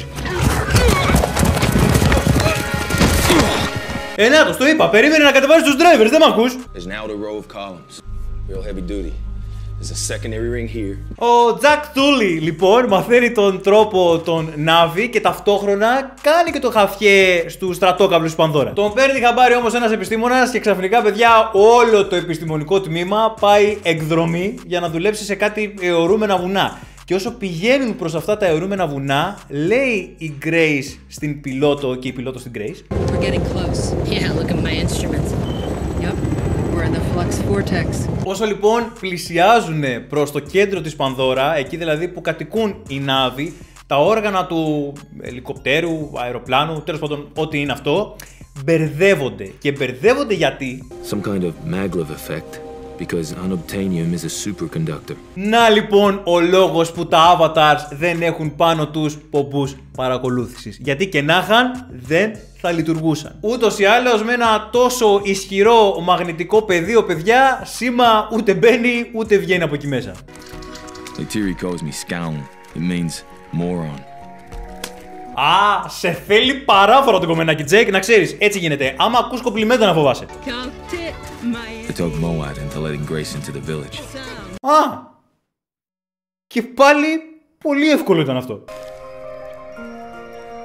Ε, να το, το είπα, περίμενε να κατεβάσεις τους drivers, δεν μ' ακούς? There's an outer row of columns. Real heavy duty. There's a secondary ring here. Ο Jack Sully λοιπόν μαθαίνει τον τρόπο των Νάβη και ταυτόχρονα κάνει και το χαφιέ στους στρατόκαυλους της Πανδώρα. Τον παίρνει χαμπάρι όμως ένας επιστήμονας και ξαφνικά, παιδιά, όλο το επιστημονικό τμήμα πάει εκδρομή για να δουλέψει σε κάτι αιωρούμενα βουνά. Και όσο πηγαίνουν προς αυτά τα αιωρούμενα βουνά, λέει η Grace στην πιλότο και η πιλότο στην Grace. We're getting close. Yeah, look at my instruments. Yep, we're in the flux vortex. Όσο λοιπόν πλησιάζουν προς το κέντρο της Πανδώρα, εκεί δηλαδή που κατοικούν οι Νάβοι, τα όργανα του ελικοπτέρου, αεροπλάνου, τέλος πάντων ό,τι είναι αυτό, μπερδεύονται. Και μπερδεύονται γιατί... Some kind of maglev effect, because unobtainium is a superconductor. Να λοιπόν ο λόγος που τα avatars δεν έχουν πάνω τους πομπούς παρακολούθησης. Γιατί και να είχαν δεν θα λειτουργούσαν. Ούτως ή άλλως με ένα τόσο ισχυρό μαγνητικό πεδίο, παιδιά, σήμα ούτε μπαίνει ούτε βγαίνει από εκεί μέσα. Neytiri calls me scoundrel. It means moron. Α, σε θέλει παράφορο το κομμενάκι, Τζέικ, να ξέρεις, έτσι γίνεται. Άμα ακούς κομπλιμέντα να φοβάσαι. I told Moad into letting Grace into the village. Α, και πάλι πολύ εύκολο ήταν αυτό.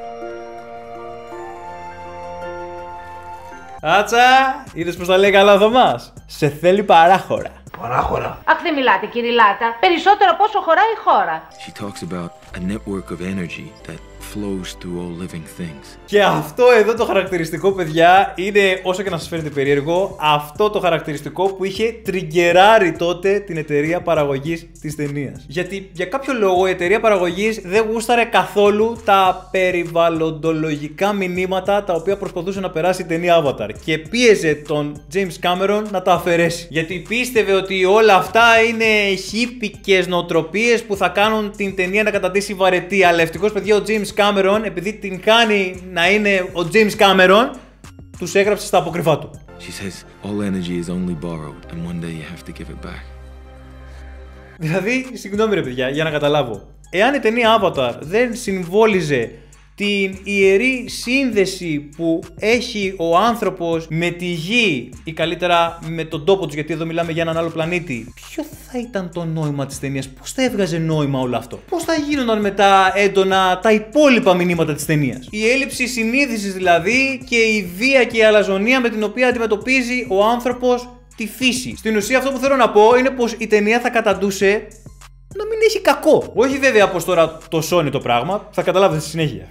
Άτσα, είδες πως τα λέει καλά ο Θωμάς. Σε θέλει παράχωρα. Παράχωρα. Αχ, δεν μιλάτε, κυριλάτα. Περισσότερο πόσο χωράει η χώρα. She talks about a network of energy that flows through all living things. Και αυτό εδώ το χαρακτηριστικό, παιδιά, είναι, όσο και να σας φαίνεται περίεργο, αυτό το χαρακτηριστικό που είχε τριγκεράρει τότε την εταιρεία παραγωγής της ταινίας. Γιατί για κάποιο λόγο η εταιρεία παραγωγής δεν γούσταρε καθόλου τα περιβαλλοντολογικά μηνύματα τα οποία προσπαθούσε να περάσει η ταινία Avatar. Και πίεζε τον James Cameron να τα αφαιρέσει. Γιατί πίστευε ότι όλα αυτά είναι χίπικες νοοτροπίες που θα κάνουν την ταινία να καταντήσει βαρετή. Αλλά ευτυχώς, παιδιά, ο James Cameron, επειδή την κάνει να είναι ο James Cameron, τους έγραψε στα αποκρυφά του. She says all energy is only borrowed and one day you have to give it back. Δηλαδή, συγγνώμη ρε παιδιά, για να καταλάβω. Εάν η ταινία Avatar δεν συμβόλιζε την ιερή σύνδεση που έχει ο άνθρωπος με τη γη ή καλύτερα με τον τόπο τους, γιατί εδώ μιλάμε για έναν άλλο πλανήτη, ποιο θα ήταν το νόημα της ταινίας, πώς θα έβγαζε νόημα όλο αυτό, πώς θα γίνονταν μετά έντονα τα υπόλοιπα μηνύματα της ταινίας. Η έλλειψη συνείδησης δηλαδή και η βία και η αλαζονία με την οποία αντιμετωπίζει ο άνθρωπος τη φύση. Στην ουσία αυτό που θέλω να πω είναι πως η ταινία θα καταντούσε να μην έχει κακό. Όχι βέβαια πως τώρα το σώνει το πράγμα, θα καταλάβετε στη συνέχεια.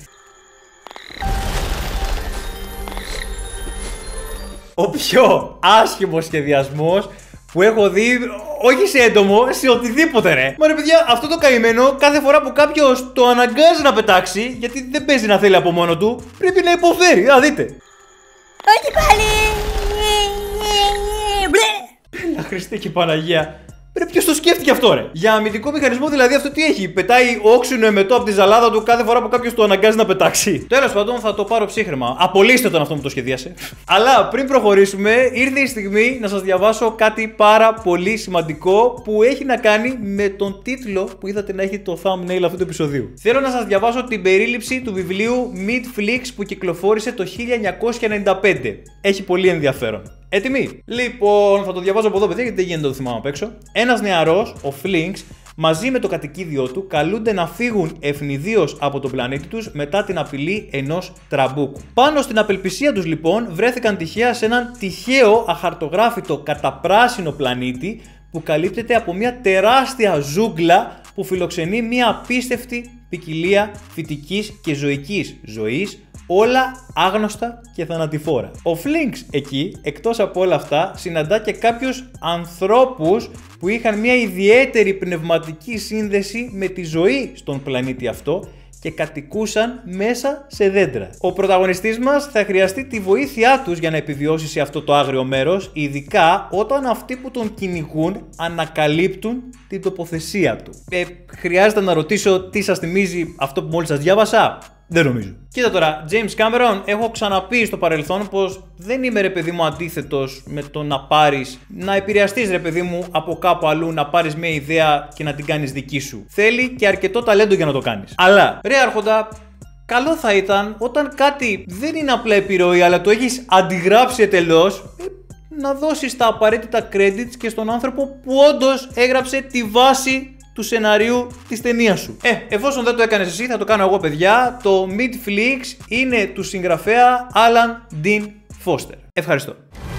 Ο πιο άσχημος σχεδιασμός που έχω δει, όχι σε έντομο, σε οτιδήποτε ρε. Μα ρε παιδιά, αυτό το καημένο κάθε φορά που κάποιος το αναγκάζει να πετάξει, γιατί δεν παίζει να θέλει από μόνο του, πρέπει να υποφέρει, να δείτε. Όχι πάλι! Έλα Χριστέ και Παναγία. Ρε, ποιος το σκέφτηκε αυτό, ρε. Για αμυντικό μηχανισμό δηλαδή αυτό τι έχει? Πετάει όξινο εμετό από τη ζαλάδα του κάθε φορά που κάποιος το αναγκάζει να πετάξει. Τέλος πάντων, θα το πάρω ψύχρεμα. Απολύστε τον αυτό που το σχεδίασε. Αλλά πριν προχωρήσουμε, ήρθε η στιγμή να σας διαβάσω κάτι πάρα πολύ σημαντικό που έχει να κάνει με τον τίτλο που είδατε να έχει το thumbnail αυτού του επεισοδίου. Θέλω να σας διαβάσω την περίληψη του βιβλίου Midflix που κυκλοφόρησε το χίλια εννιακόσια ενενήντα πέντε. Έχει πολύ ενδιαφέρον. Έτοιμοι? Λοιπόν, θα το διαβάζω από εδώ, παιδιά, γιατί δεν γίνεται να το θυμάμαι απ' έξω. Ένας νεαρός, ο Flinks, μαζί με το κατοικίδιό του καλούνται να φύγουν ευνηδίως από τον πλανήτη τους μετά την απειλή ενός τραμπούκου. Πάνω στην απελπισία τους, λοιπόν, βρέθηκαν τυχαία σε έναν τυχαίο αχαρτογράφητο καταπράσινο πλανήτη που καλύπτεται από μια τεράστια ζούγκλα που φιλοξενεί μια απίστευτη ποικιλία φυτικής και ζωικής ζωής, όλα άγνωστα και θανατηφόρα. Ο Flinks εκεί, εκτός από όλα αυτά, συναντά και κάποιους ανθρώπους που είχαν μια ιδιαίτερη πνευματική σύνδεση με τη ζωή στον πλανήτη αυτό και κατοικούσαν μέσα σε δέντρα. Ο πρωταγωνιστής μας θα χρειαστεί τη βοήθειά τους για να επιβιώσει σε αυτό το άγριο μέρος, ειδικά όταν αυτοί που τον κυνηγούν ανακαλύπτουν την τοποθεσία του. Ε, χρειάζεται να ρωτήσω τι σας θυμίζει αυτό που μόλις σας διάβασα? Δεν νομίζω. Κοίτα τώρα, James Cameron, έχω ξαναπεί στο παρελθόν πως δεν είμαι ρε παιδί μου αντίθετος με το να πάρεις, να επηρεαστείς ρε παιδί μου από κάπου αλλού, να πάρεις μια ιδέα και να την κάνεις δική σου. Θέλει και αρκετό ταλέντο για να το κάνεις. Αλλά, ρε Άρχοντα, καλό θα ήταν όταν κάτι δεν είναι απλά επιρροή, αλλά το έχεις αντιγράψει εντελώς, να δώσεις τα απαραίτητα credits και στον άνθρωπο που όντως έγραψε τη βάση του σεναρίου της ταινίας σου. Ε, εφόσον δεν το έκανες εσύ, θα το κάνω εγώ, παιδιά. Το Midflix είναι του συγγραφέα Alan Dean Foster. Ευχαριστώ.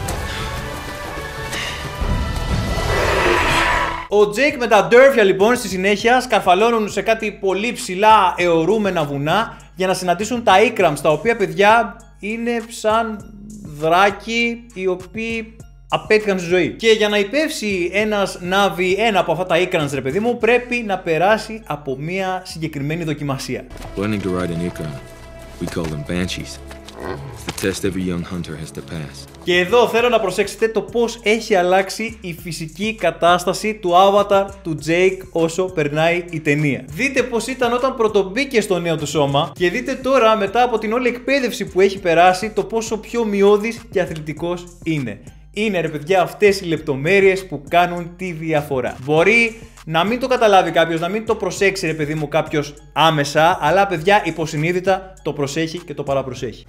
Ο Jake με τα αδέρφια λοιπόν στη συνέχεια σκαρφαλώνουν σε κάτι πολύ ψηλά αιωρούμενα βουνά για να συναντήσουν τα Ikrams, τα οποία, παιδιά, είναι σαν δράκοι οι οποίοι απέτυχαν στη ζωή. Και για να υπεύσει ένας Νάβι ένα από αυτά τα Ikrams, ρε παιδί μου, πρέπει να περάσει από μια συγκεκριμένη δοκιμασία. Learning to ride an Ikram, we call them banshees. It's the test every young hunter has to pass. Και εδώ θέλω να προσέξετε το πώς έχει αλλάξει η φυσική κατάσταση του avatar του Jake όσο περνάει η ταινία. Δείτε πώς ήταν όταν πρωτομπήκε στο νέο του σώμα και δείτε τώρα μετά από την όλη εκπαίδευση που έχει περάσει το πόσο πιο μειώδης και αθλητικός είναι. Είναι ρε παιδιά αυτές οι λεπτομέρειες που κάνουν τη διαφορά. Μπορεί να μην το καταλάβει κάποιος, να μην το προσέξει ρε παιδί μου κάποιος άμεσα, αλλά παιδιά υποσυνείδητα το προσέχει και το παραπροσέχει.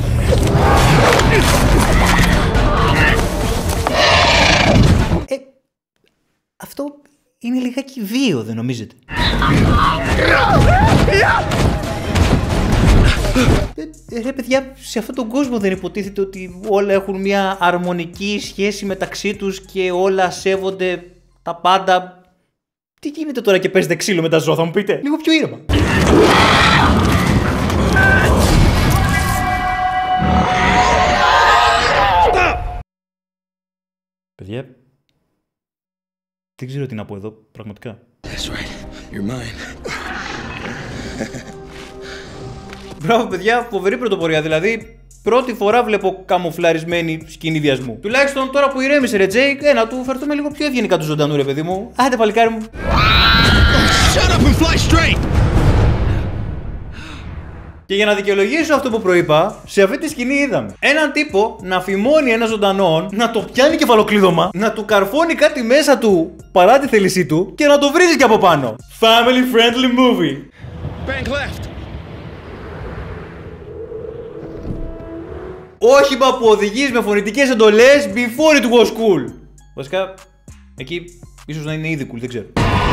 Ε, αυτό είναι λιγάκι βίο, δεν νομίζετε? Ε, Ε, ρε παιδιά, σε αυτόν τον κόσμο δεν υποτίθεται ότι όλα έχουν μια αρμονική σχέση μεταξύ τους και όλα σέβονται τα πάντα? Τι γίνεται τώρα και παίζετε ξύλο με τα ζώα, θα μου πείτε? Λίγο πιο ήρεμα. Παιδιά, δεν ξέρω τι να πω εδώ, πραγματικά. That's right. You're mine. Μπράβο παιδιά, φοβερή πρωτοπορία, δηλαδή πρώτη φορά βλέπω καμουφλαρισμένη σκηνή βιασμού. Τουλάχιστον τώρα που ηρέμησε ρε Τζέικ, ε, να του φερθούμε λίγο πιο ευγενικά του ζωντανού ρε παιδί μου. Άντε παλικάρι μου. Shut up and fly straight! Και για να δικαιολογήσω αυτό που προείπα, σε αυτή τη σκηνή είδαμε έναν τύπο να φημώνει ένα ζωντανό, να το πιάνει κεφαλοκλείδωμα, να του καρφώνει κάτι μέσα του παρά τη θέλησή του και να το βρίζει και από πάνω. Family friendly movie. Bank left. Όχημα που οδηγείς με φωνητικές εντολές before it was cool. Βασικά, εκεί ίσως να είναι ήδη cool, δεν ξέρω.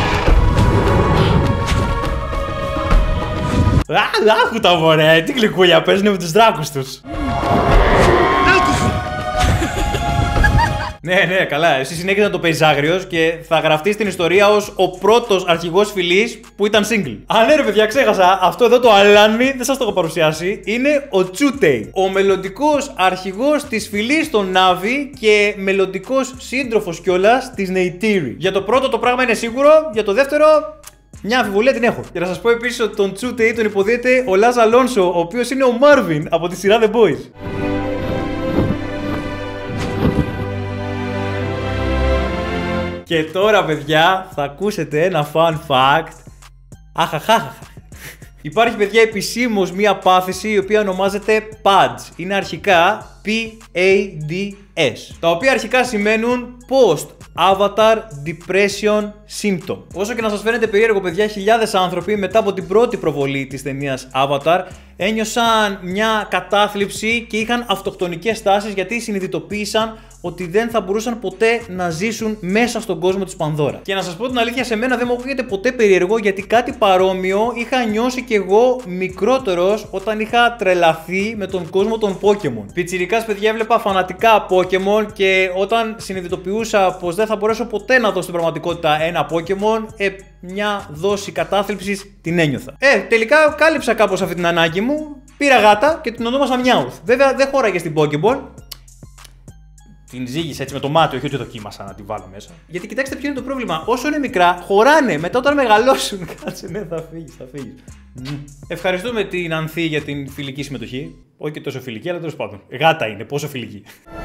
Άχου τα μωρέ, τι γλυκούλια παίζουνε με τους δράκους τους. Ναι, ναι, καλά. Εσύ συνέχιζε να το παίζεις άγριος και θα γραφτεί στην ιστορία ως ο πρώτος αρχηγός φυλής που ήταν single. Α, ναι, ρε παιδιά, ξέχασα. Αυτό εδώ το αλάνι, δεν σας το έχω παρουσιάσει. Είναι ο Τσούτεϊ. Ο μελλοντικός αρχηγός της φυλής των Νάβι και μελλοντικός σύντροφος κιόλας της Νεϊτήρι. Για το πρώτο το πράγμα είναι σίγουρο, για το δεύτερο. Μια αμφιβολία την έχω. Για να σας πω επίσης ότι τον Τσούτεϊ τον υποδίεται ο Λάζ Αλόνσο, ο οποίος είναι ο Μάρβιν από τη σειρά The Boys. Και τώρα παιδιά θα ακούσετε ένα fun fact. Αχαχάχαχα. Υπάρχει παιδιά επισήμως μία πάθηση η οποία ονομάζεται παντς. Είναι αρχικά πι έι ντι ες, τα οποία αρχικά σημαίνουν Post Avatar Depression Symptom. Όσο και να σας φαίνεται περίεργο παιδιά, χιλιάδες άνθρωποι μετά από την πρώτη προβολή της ταινίας Avatar ένιωσαν μια κατάθλιψη και είχαν αυτοκτονικές τάσεις γιατί συνειδητοποίησαν ότι δεν θα μπορούσαν ποτέ να ζήσουν μέσα στον κόσμο της Πανδώρα. Και να σας πω την αλήθεια, σε μένα δεν μου ακούγεται ποτέ περίεργο γιατί κάτι παρόμοιο είχα νιώσει κι εγώ μικρότερος όταν είχα τρελαθεί με τον κόσμο των Pokemon. Πιτσιρικάς παιδιά έβλεπα φανατικά Pokemon και όταν συνειδητοποιούσα πως δεν θα μπορέσω ποτέ να δω στην πραγματικότητα ένα Pokemon, ε, μια δόση κατάθλιψης την ένιωθα. Ε, τελικά κάλυψα κάπως αυτή την ανάγκη μου, πήρα γάτα και την ονόμασα Meowth. Βέβαια δεν χώραγε στην Pokeball. Την ζήγησα έτσι με το μάτι, όχι ότι δοκίμασα να τη βάλω μέσα. Γιατί κοιτάξτε ποιο είναι το πρόβλημα. Όσο είναι μικρά, χωράνε. Μετά όταν μεγαλώσουν, κάτσε, ναι, θα φύγει, θα φύγει. Mm. Ευχαριστούμε την Ανθή για την φιλική συμμετοχή. Όχι και τόσο φιλική, αλλά τέλος πάντων. Γάτα είναι, πόσο φιλική.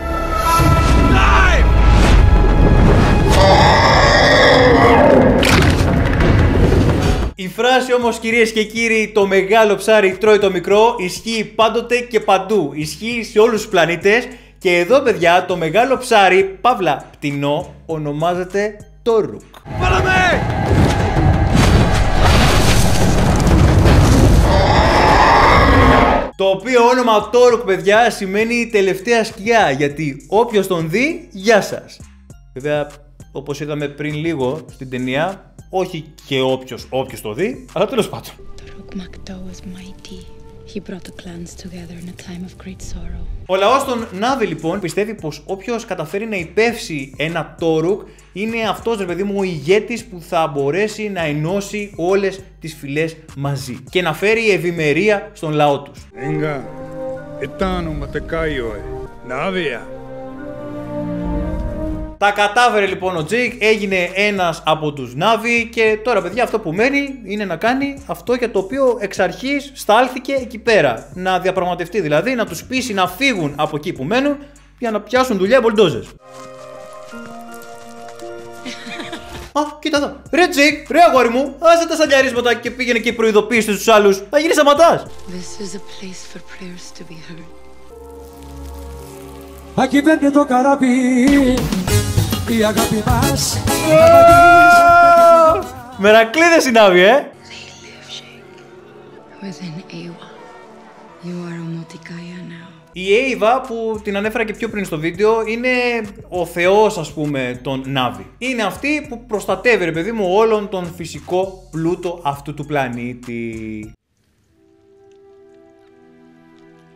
Η φράση όμως, κυρίες και κύριοι, το μεγάλο ψάρι τρώει το μικρό, ισχύει πάντοτε και παντού. Ισχύει σε όλους τους πλανήτες. Και εδώ παιδιά το μεγάλο ψάρι, παύλα πτηνό, ονομάζεται Τόρουκ. Πάμε! Το οποίο όνομα Τόρουκ παιδιά σημαίνει τελευταία σκιά, γιατί όποιος τον δει, γεια σας. Βέβαια, όπως είδαμε πριν λίγο στην ταινία, όχι και όποιος, όποιος το δει, αλλά τέλος πάντων. He brought the clans together in a time of great sorrow. Ο λαός των Νάβι λοιπόν πιστεύει πως όποιος καταφέρει να υπεύσει ένα Τόρουκ είναι αυτός ρε παιδί μου ο ηγέτης που θα μπορέσει να ενώσει όλες τις φυλές μαζί και να φέρει ευημερία στον λαό τους. Venga, etano matekaio, Navia. Τα κατάφερε λοιπόν ο Τζέικ, έγινε ένας από τους Νάβι και τώρα παιδιά αυτό που μένει είναι να κάνει αυτό για το οποίο εξ αρχής στάλθηκε εκεί πέρα. Να διαπραγματευτεί δηλαδή, να τους πείσει να φύγουν από εκεί που μένουν για να πιάσουν δουλειά οι μπολντόζες. Α, κοίτα εδώ. Ρε Τζέικ, ρε αγόρι μου, άσε τα σαλιαρίσματα και πήγαινε και προειδοποίησε τους άλλους. Θα γίνει σταματάς. This is a place for prayers to be heard. Ακυβέρνει το καράβι, η αγάπη μας. Μερακλείδες οι Νάβοι, ε! Η Έιβα που την ανέφερα και πιο πριν στο βίντεο είναι ο θεός ας πούμε των Νάβι. Είναι αυτή που προστατεύει ρε παιδί μου όλον τον φυσικό πλούτο αυτού του πλανήτη.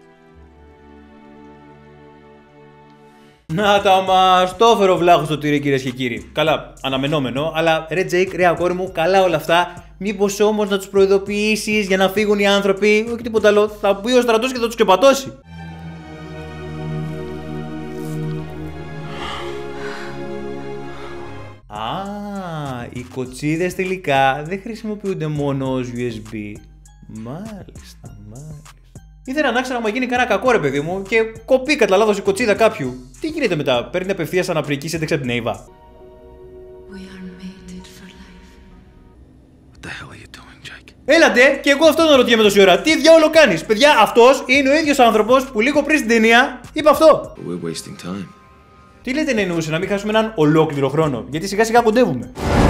Να τα μας το έφερε ο βλάχος στο τυρί, κυρίες και κύριοι. Καλά, αναμενόμενο, αλλά ρε Τζέικ, ρε αγόρι μου, καλά όλα αυτά. Μήπως όμως να τους προειδοποιήσεις για να φύγουν οι άνθρωποι, όχι τίποτα άλλο. Θα μπει ο στρατός και θα τους σκεπατώσει. Α, οι κοτσίδες τελικά δεν χρησιμοποιούνται μόνο ως γιου ες μπι. Μάλιστα, μάλιστα. Ήθελα να ξέρω άμα γίνει κανένα κακό, ρε παιδί μου, και κοπεί κατά λάθος η κοτσίδα κάποιου. Τι γίνεται μετά, παίρνει απευθείας αναπρική σέντεξη από την Έιβα. Έλατε, και εγώ αυτό να ρωτιέμαι τόση ώρα. Τι διάολο κάνεις, παιδιά, αυτός είναι ο ίδιος άνθρωπος που λίγο πριν στην ταινία είπε αυτό. Τι λέτε να εννοούσε, να μην χάσουμε έναν ολόκληρο χρόνο, γιατί σιγά σιγά κοντεύουμε.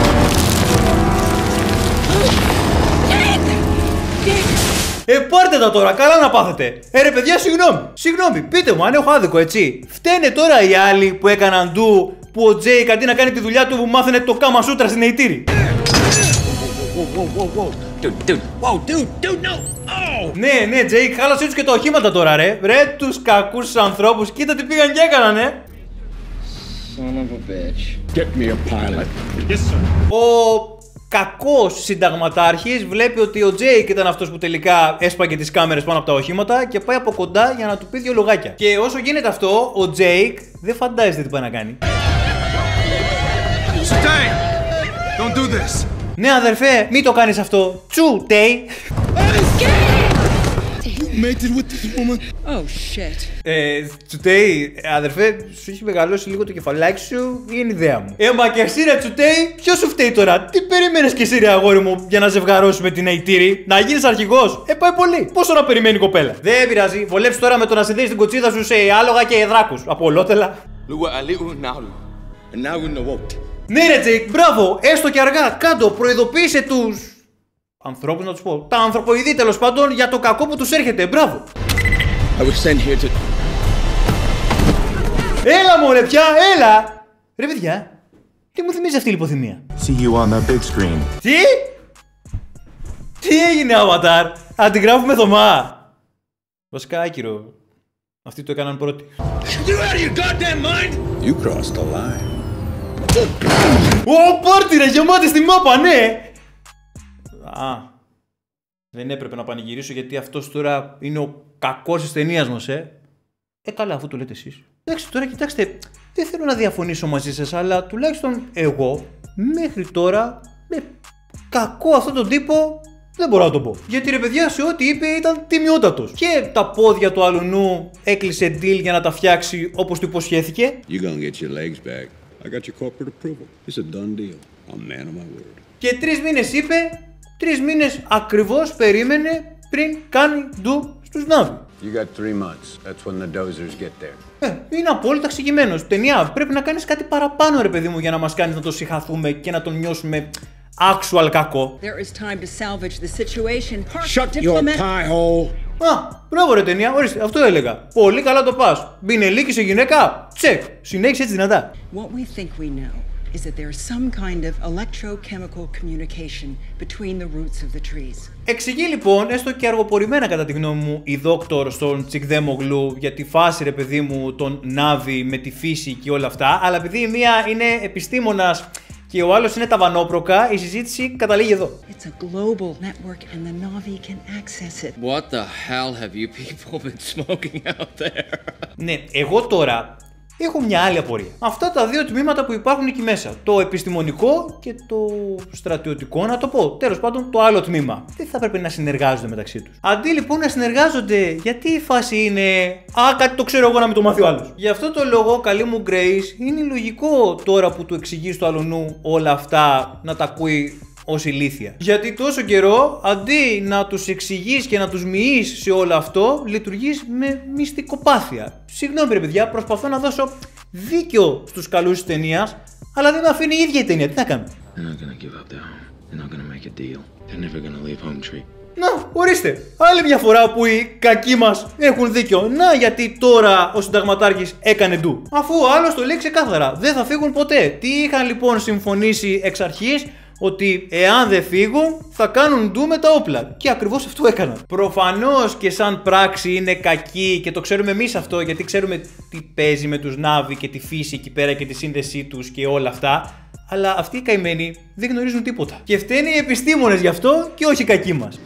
Ε, πάρτε τα τώρα, καλά να πάθετε. Ε, ρε παιδιά, συγγνώμη. Συγγνώμη, πείτε μου αν έχω άδικο, έτσι. Φταίνε τώρα οι άλλοι που έκαναν ντου, που ο Τζέικ αντί να κάνει τη δουλειά του που μάθαινε το Κάμα Σούτρα στην Αιτήρη. Ναι, ναι, Τζέικ, χάλασε τους και τα οχήματα τώρα, ρε. Ρε τους κακούς ανθρώπους, κοίτα τι πήγαν και έκανανε. Son of a bitch. Get me a pilot. Yes, sir. Ο κακός συνταγματάρχης βλέπει ότι ο Τζέικ ήταν αυτός που τελικά έσπαγε τις κάμερες πάνω από τα οχήματα και πάει από κοντά για να του πει δύο λογάκια. Και όσο γίνεται αυτό, ο Τζέικ δεν φαντάζεται τι πάει να κάνει. Stay! Don't do this! Ναι, αδερφέ, μην το κάνεις αυτό. Τσου, Τέι. Mated with this woman. Oh shit. Ε, Τσουτέι, αδερφέ, σου έχει μεγαλώσει λίγο το κεφαλάκι σου ή είναι ιδέα μου. Ε, μα και εσύ ρε Τσουτέι, ποιος σου φταίει τώρα, τι περίμενες και εσύ ρε αγόρι μου για να ζευγαρώσουμε την Αιτήρη, να γίνεις αρχηγός. Ε, πάει πολύ. Πόσο να περιμένει η κοπέλα. Δεν πειράζει, βολέψει τώρα με το να συνδέεις την κοτσίδα σου σε άλογα και δράκους. Από ολότελα. Ναι, ρε Τζέικ, μπράβο, έστω και αργά, κάτω, προειδοποίησε τους ανθρώπους, να τους πω, τα ανθρωποειδή τέλος πάντων, για το κακό που τους έρχεται, μπράβο. I was sent here to... Έλα μωρέ πια, έλα! Ρε παιδιά, τι μου θυμίζει αυτή η λιποθυμία. See you on the big screen. Τι? Τι έγινε, Avatar? Αντιγράφουμε Θωμά. Βασικά άκυρο. Αυτοί το έκαναν πρώτοι. You out of your goddamn mind? You crossed the line. Ω, πάρτι ρε, γεμάτη στη μάπα, ναι! Α, δεν έπρεπε να πανηγυρίσω γιατί αυτός τώρα είναι ο κακός της ταινίας μας, ε. Ε, καλά, αφού το λέτε εσείς. Εντάξει, τώρα κοιτάξτε, δεν θέλω να διαφωνήσω μαζί σας, αλλά τουλάχιστον εγώ, μέχρι τώρα, με κακό αυτόν τον τύπο, δεν μπορώ να το πω. Γιατί ρε παιδιά, σε ό,τι είπε ήταν τιμιότατος. Και τα πόδια του αλουνού έκλεισε deal για να τα φτιάξει όπως του υποσχέθηκε. You're gonna get your legs back. I got your corporate approval. It's a done deal. I'm man of my word. Και τρεις μήνες είπε, τρεις μήνες ακριβώς περίμενε πριν κάνει ντου στους Νάβη. You got three months. That's when the dozers get there. Ε, είναι απόλυτα εξηγημένος. Ταινία, πρέπει να κάνεις κάτι παραπάνω ρε παιδί μου για να μας κάνεις να το συγχαθούμε και να τον νιώσουμε actual κακό. There is time to salvage the situation. Shut your pie hole. Α, μπράβο ρε ταινία, ορίστε, αυτό έλεγα. Πολύ καλά το πας. Μπινελίκη σε γυναίκα, τσεκ. Συνέχισε έτσι δυνατά. What we think we know is that there is some kind of electrochemical communication between the roots of the trees. Εξηγεί λοιπόν, έστω και αργοπορημένα κατά τη γνώμη μου, η δόκτωρ στον Τσικδέμογλου για τη φάση ρε παιδί μου τον Νάβη με τη φύση και όλα αυτά, αλλά επειδή η μία είναι επιστήμονας και ο άλλος είναι ταβανόπροκα, η συζήτηση καταλήγει εδώ. It's a global network and the Na'vi can access it. What the hell have you people been smoking out there? Ναι, εγώ τώρα έχω μια άλλη απορία. Αυτά τα δύο τμήματα που υπάρχουν εκεί μέσα, το επιστημονικό και το στρατιωτικό, να το πω, τέλος πάντων το άλλο τμήμα, δεν θα πρέπει να συνεργάζονται μεταξύ τους. Αντί λοιπόν να συνεργάζονται, γιατί η φάση είναι «Α, κάτι το ξέρω εγώ να μην το μάθει ο άλλος». Γι' αυτό το λόγο, καλή μου Grace, είναι λογικό τώρα που του εξηγείς το αλουνού όλα αυτά να τα ακούει ως ηλίθεια. Γιατί τόσο καιρό, αντί να τους εξηγείς και να τους μοιείς σε όλο αυτό, λειτουργείς με μυστικοπάθεια. Συγγνώμη ρε παιδιά, προσπαθώ να δώσω δίκιο στους καλούς της ταινίας, αλλά δεν με αφήνει η ίδια η ταινία. Τι θα κάνω? Να, ορίστε, άλλη μια φορά που οι κακοί μας έχουν δίκιο. Να, γιατί τώρα ο συνταγματάρχης έκανε ντου. Αφού ο άλλος το λέει ξεκάθαρα, δεν θα φύγουν ποτέ. Τι είχαν λοιπόν συμφωνήσει εξ αρχής? ότι εάν δεν φύγουν θα κάνουν ντου με τα όπλα. Και ακριβώς αυτό έκαναν. Προφανώς και σαν πράξη είναι κακή και το ξέρουμε εμείς αυτό, γιατί ξέρουμε τι παίζει με τους Νάβι και τη φύση εκεί πέρα και τη σύνδεσή τους και όλα αυτά. Αλλά αυτοί οι καημένοι δεν γνωρίζουν τίποτα. Και φταίνουν οι επιστήμονες γι' αυτό και όχι οι κακοί μας.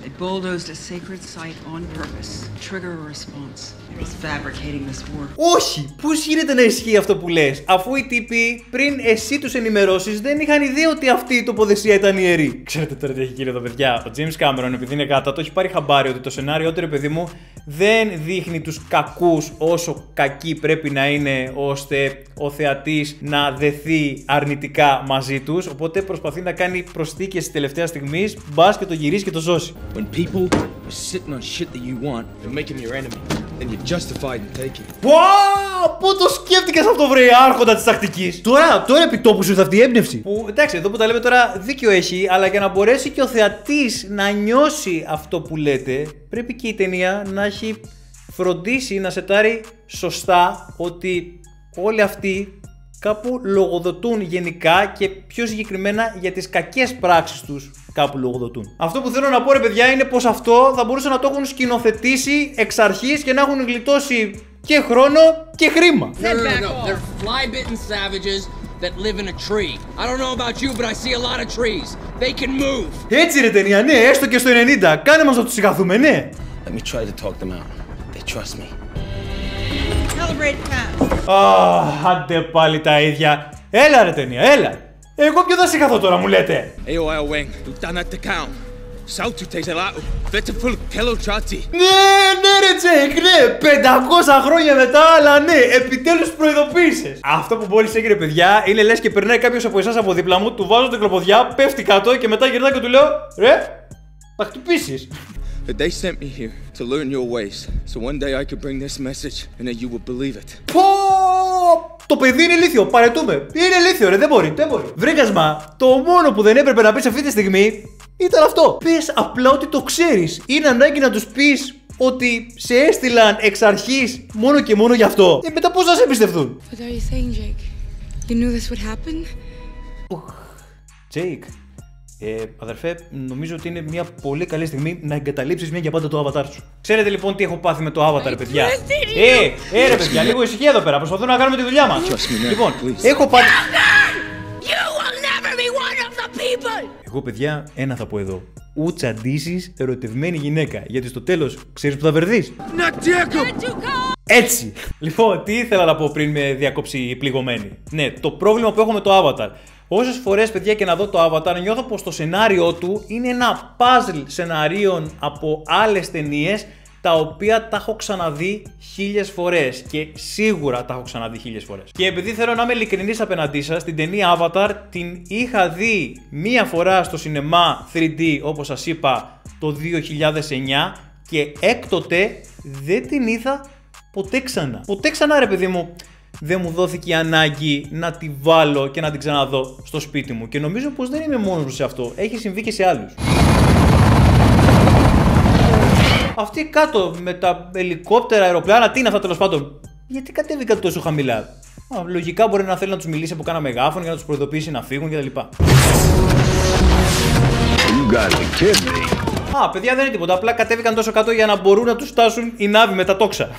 Όχι! Πώς γίνεται να ισχύει αυτό που λες, αφού οι τύποι πριν εσύ τους ενημερώσεις δεν είχαν ιδέα ότι αυτή η τοποθεσία ήταν ιερή. Ξέρετε τώρα τι έχει γίνει εδώ, παιδιά. Ο James Cameron, επειδή είναι κάτω, το έχει πάρει χαμπάρι ότι το σενάριό του, ρε παιδί μου, δεν δείχνει τους κακούς όσο κακοί πρέπει να είναι, ώστε ο θεατής να δεθεί αρνητικά μαζί τους. Οπότε προσπαθεί να κάνει προσθήκες στη τελευταία στιγμή, μπας και το γυρίσει και το σώσει. When people are sitting on shit that you want and make them your enemy, then you're justified in taking it. Wow! Πού το σκέφτηκες αυτό, βρε άρχοντα της τακτικής? Τώρα, τώρα επί τόπου σου ήρθε αυτή η έμπνευση. Που εντάξει, εδώ που τα λέμε τώρα δίκιο έχει, αλλά για να μπορέσει και ο θεατής να νιώσει αυτό που λέτε, πρέπει και η ταινία να έχει φροντίσει να σετάρει σωστά ότι όλοι αυτοί κάπου λογοδοτούν γενικά και πιο συγκεκριμένα για τις κακές πράξεις τους κάπου λογοδοτούν. Αυτό που θέλω να πω, ρε παιδιά, είναι πως αυτό θα μπορούσαν να το έχουν σκηνοθετήσει εξ αρχής και να έχουν γλιτώσει και χρόνο και χρήμα. No, no, no. They're fly-bitten savages that live in a tree. I don't know about you, but I see a lot of trees. They can move. Έτσι ρε ταινία, ναι, έστω και στο ενενήντα. Κάνε μας να τους συγχαθούμε, ναι. Let me try to talk them out. They trust me. Αχ, άντε πάλι τα ίδια. Έλα ρε ταινία, έλα. Εγώ ποιο θα συγχαθώ τώρα, μου λέτε? Ναι, ναι ρε Τζέικ, ναι, πεντακόσια χρόνια μετά, αλλά ναι, επιτέλους προειδοποίησες. Αυτό που μόλις έγινε, παιδιά, είναι λες και περνάει κάποιος από εσάς από δίπλα μου, του βάζω την κλοποδιά, πέφτει κάτω και μετά γυρνάει και του λέω, ρε, θα χτυπήσεις. But they sent me here to learn your ways, so one day I could bring this message and then you would believe it. Πω! Το παιδί είναι ηλίθιο, παρετούμε. Είναι ηλίθιο, ρε, δεν μπορεί, δεν μπορεί. Βρήκασμα, το μόνο που δεν έπρεπε να πεις αυτή τη στιγμή ήταν αυτό. Πες απλά ότι το ξέρεις. Είναι ανάγκη να τους πεις ότι σε έστειλαν εξ αρχής μόνο και μόνο γι' αυτό. Ε, μετά πώς θα σε εμπιστευτούν? What are you saying, Jake? You knew this would happen? Jake. Ε, αδερφέ, νομίζω ότι είναι μια πολύ καλή στιγμή να εγκαταλείψεις μια για πάντα το avatar σου. Ξέρετε λοιπόν τι έχω πάθει με το avatar, παιδιά? Ε, ε, ρε παιδιά, λίγο ησυχία εδώ πέρα. Προσπαθούμε να κάνουμε τη δουλειά μας. Λοιπόν, έχω πάθει. Εγώ, παιδιά, ένα θα πω εδώ. Ου τσαντήσεις ερωτευμένη γυναίκα. Γιατί στο τέλος ξέρεις που θα βερδείς. Έτσι. Λοιπόν, τι ήθελα να πω πριν με διακόψει πληγωμένη. Ναι, το πρόβλημα που έχω με το avatar. Όσες φορές, παιδιά, και να δω το Avatar, νιώθω πως το σενάριό του είναι ένα puzzle σεναρίων από άλλες ταινίες, τα οποία τα έχω ξαναδεί χίλιες φορές. Και σίγουρα τα έχω ξαναδεί χίλιες φορές. Και επειδή θέλω να είμαι ειλικρινής απέναντί σας, την ταινία Avatar την είχα δει μία φορά στο σινεμά θρι ντι, όπως σας είπα, το δύο χιλιάδες εννιά, και έκτοτε δεν την είδα ποτέ ξανά. Ποτέ ξανά, ρε παιδί μου. Δεν μου δόθηκε η ανάγκη να τη βάλω και να την ξαναδώ στο σπίτι μου. Και νομίζω πως δεν είμαι μόνος μου σε αυτό. Έχει συμβεί και σε άλλους. Αυτοί κάτω με τα ελικόπτερα, αεροπλάνα, τι είναι αυτά τέλος πάντων? Γιατί κατέβηκαν τόσο χαμηλά? Α, λογικά μπορεί να θέλει να τους μιλήσει από κάνα μεγάφωνο για να τους προειδοποιήσει να φύγουν κτλ. Α, παιδιά, δεν είναι τίποτα. Απλά κατέβηκαν τόσο κάτω για να μπορούν να τους φτάσουν οι Νάβοι με τα τόξα.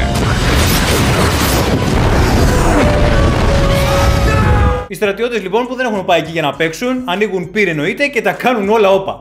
Οι στρατιώτες λοιπόν που δεν έχουν πάει εκεί για να παίξουν, ανοίγουν πύρ εννοείται και τα κάνουν όλα όπα.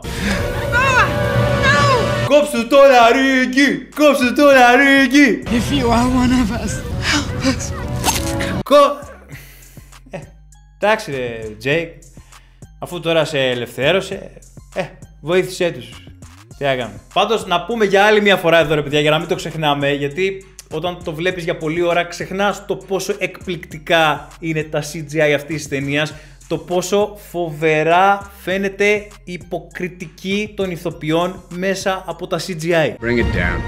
Κόψου το λαρίκι! Κόψου το λαρίκι! If you are one of us, help us. Κο... Ε, εντάξει ρε Τζέικ, αφού τώρα σε ελευθέρωσε, ε, βοήθησέ τους. Τι να κάνουμε. Πάντως να πούμε για άλλη μια φορά εδώ ρε παιδιά, για να μην το ξεχνάμε, γιατί όταν το βλέπεις για πολλή ώρα ξεχνάς το πόσο εκπληκτικά είναι τα σι τζι άι αυτής της ταινίας, το πόσο φοβερά φαίνεται η υποκριτική των ηθοποιών μέσα από τα σι τζι άι. Bring it down.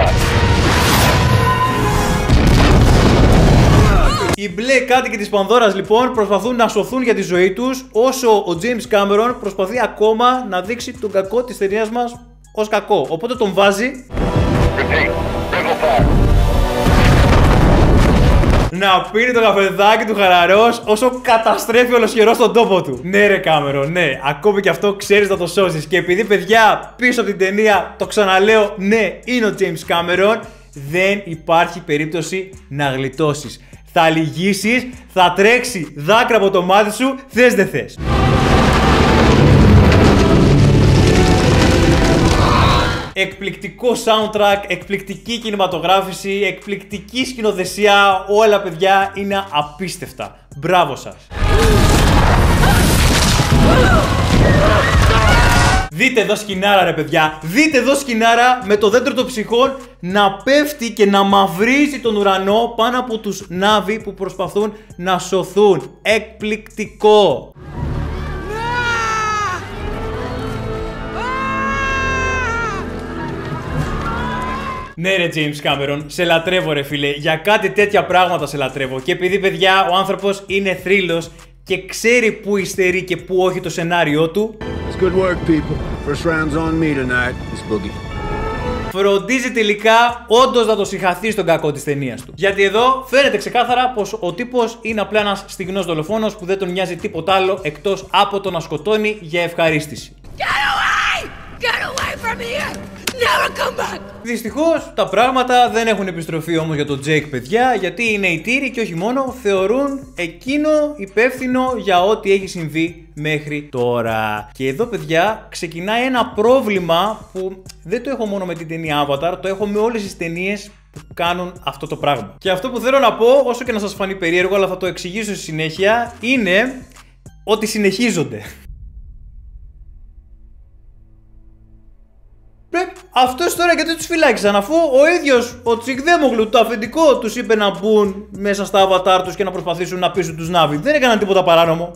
Οι μπλε κάτοικοι της Πανδώρας λοιπόν προσπαθούν να σωθούν για τη ζωή τους, όσο ο James Cameron προσπαθεί ακόμα να δείξει τον κακό της ταινίας μας ως κακό. Οπότε τον βάζει να να πίνει το καφεδάκι του χαλαρός όσο καταστρέφει ολοσχερός τον τόπο του. Ναι ρε Κάμερον, ναι, ακόμη και αυτό ξέρεις να το σώσεις. Και επειδή παιδιά πίσω από την ταινία, το ξαναλέω, ναι, είναι ο James Cameron, δεν υπάρχει περίπτωση να γλιτώσεις. Θα λυγίσεις, θα τρέξει δάκρυα από το μάτι σου, θες δεν θες. Εκπληκτικό soundtrack, εκπληκτική κινηματογράφηση, εκπληκτική σκηνοθεσία, όλα παιδιά είναι απίστευτα. Μπράβο σας. Δείτε εδώ σκηνάρα ρε παιδιά, δείτε εδώ σκηνάρα με το δέντρο των ψυχών να πέφτει και να μαυρίζει τον ουρανό πάνω από τους Νάβι που προσπαθούν να σωθούν. Εκπληκτικό. Ναι ρε James Cameron, σε λατρεύω ρε φίλε, για κάτι τέτοια πράγματα σε λατρεύω. Και επειδή παιδιά ο άνθρωπος είναι θρύλος και ξέρει που υστερεί και που όχι το σενάριό του, It's good work, people. First round's on me tonight. This boogie. φροντίζει τελικά όντως να το συγχαθεί στον κακό της ταινίας του. Γιατί εδώ φαίνεται ξεκάθαρα πως ο τύπος είναι απλά ένας στιγνός δολοφόνος που δεν τον νοιάζει τίποτα άλλο εκτός από το να σκοτώνει για ευχαρίστηση. Get away! Get away from here! Never come back! Δυστυχώς τα πράγματα δεν έχουν επιστροφή όμως για τον Jake παιδιά, γιατί οι νεητήροι και όχι μόνο θεωρούν εκείνο υπεύθυνο για ό,τι έχει συμβεί μέχρι τώρα. Και εδώ παιδιά ξεκινάει ένα πρόβλημα που δεν το έχω μόνο με την ταινία Avatar, το έχω με όλες τις ταινίες που κάνουν αυτό το πράγμα. Και αυτό που θέλω να πω, όσο και να σας φανεί περίεργο, αλλά θα το εξηγήσω στη συνέχεια, είναι ότι συνεχίζονται. Αυτός τώρα γιατί τους φυλάκισαν, αφού ο ίδιος ο Τσικδέμογλου, το αφεντικό, τους είπε να μπουν μέσα στα avatar τους και να προσπαθήσουν να πείσουν τους Νάβι. Δεν έκαναν τίποτα παράνομο.